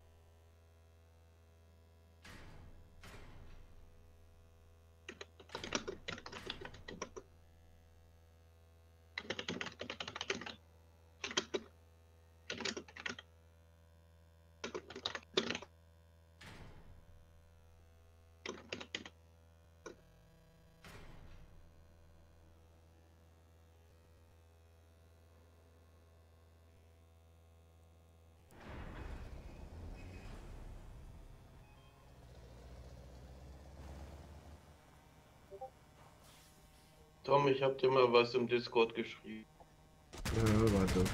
Tom, ich hab dir mal was im Discord geschrieben. Ja, warte.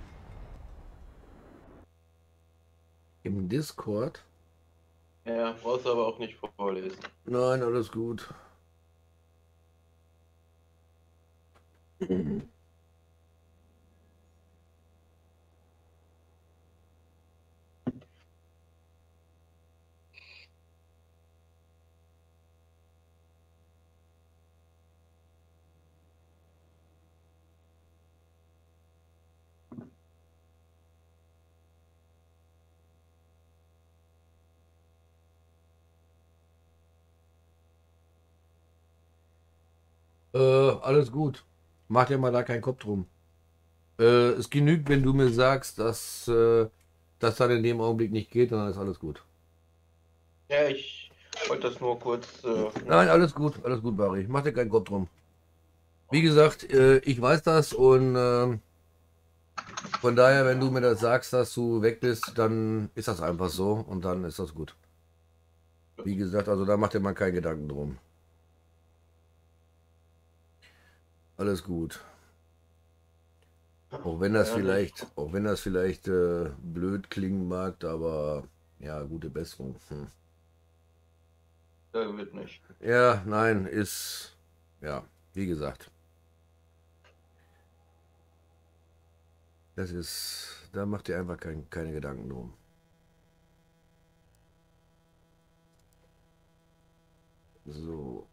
Im Discord? Ja, brauchst aber auch nicht vorlesen. Nein, alles gut. Äh, alles gut. Mach dir mal da keinen Kopf drum. Äh, es genügt, wenn du mir sagst, dass äh, das dann in dem Augenblick nicht geht, und dann ist alles gut. Ja, ich wollte das nur kurz. Äh, Nein, alles gut, alles gut, Barry. Mach dir keinen Kopf drum. Wie gesagt, äh, ich weiß das und äh, von daher, wenn du mir das sagst, dass du weg bist, dann ist das einfach so und dann ist das gut. Wie gesagt, also da macht ihr mal keinen Gedanken drum. Alles gut. Auch wenn das Ja, vielleicht, auch wenn das vielleicht äh, blöd klingen mag, aber ja, gute Besserung. Hm. da wird nicht. Ja, nein, ist, ja, wie gesagt. Das ist, da macht ihr einfach kein, keine Gedanken drum. So.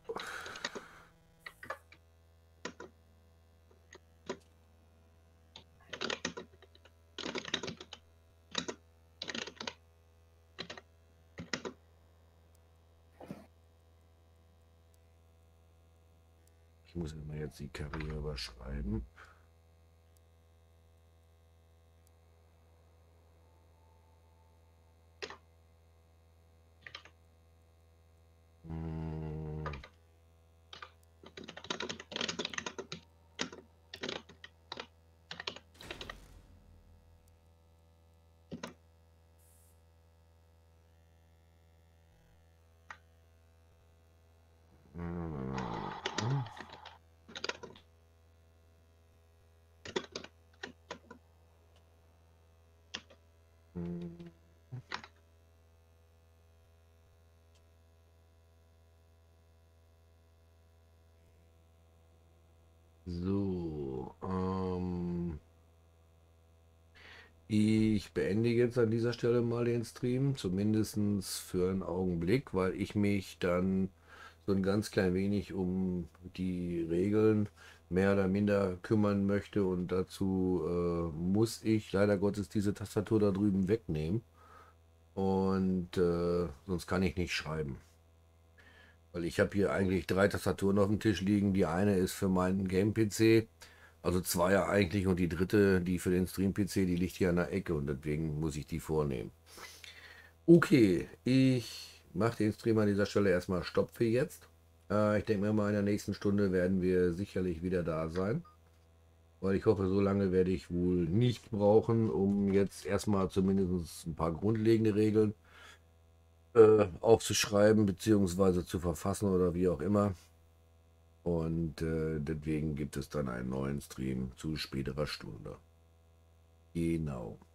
Ich muss immer jetzt die Karriere überschreiben. Hm. Hm. Hm. So, ähm, ich beende jetzt an dieser Stelle mal den Stream, zumindest für einen Augenblick, weil ich mich dann so ein ganz klein wenig um die Regeln mehr oder minder kümmern möchte und dazu äh, muss ich leider Gottes diese Tastatur da drüben wegnehmen und äh, sonst kann ich nicht schreiben. Weil ich habe hier eigentlich drei Tastaturen auf dem Tisch liegen. Die eine ist für meinen Game-P C, also zwei ja eigentlich, und die dritte, die für den Stream-P C, die liegt hier an der Ecke und deswegen muss ich die vornehmen. Okay, ich mache den Stream an dieser Stelle erstmal Stopp für jetzt. Äh, ich denke mir mal, in der nächsten Stunde werden wir sicherlich wieder da sein. Weil ich hoffe, so lange werde ich wohl nicht brauchen, um jetzt erstmal zumindest ein paar grundlegende Regeln äh, aufzuschreiben bzw. zu verfassen oder wie auch immer. Und äh, deswegen gibt es dann einen neuen Stream zu späterer Stunde. Genau.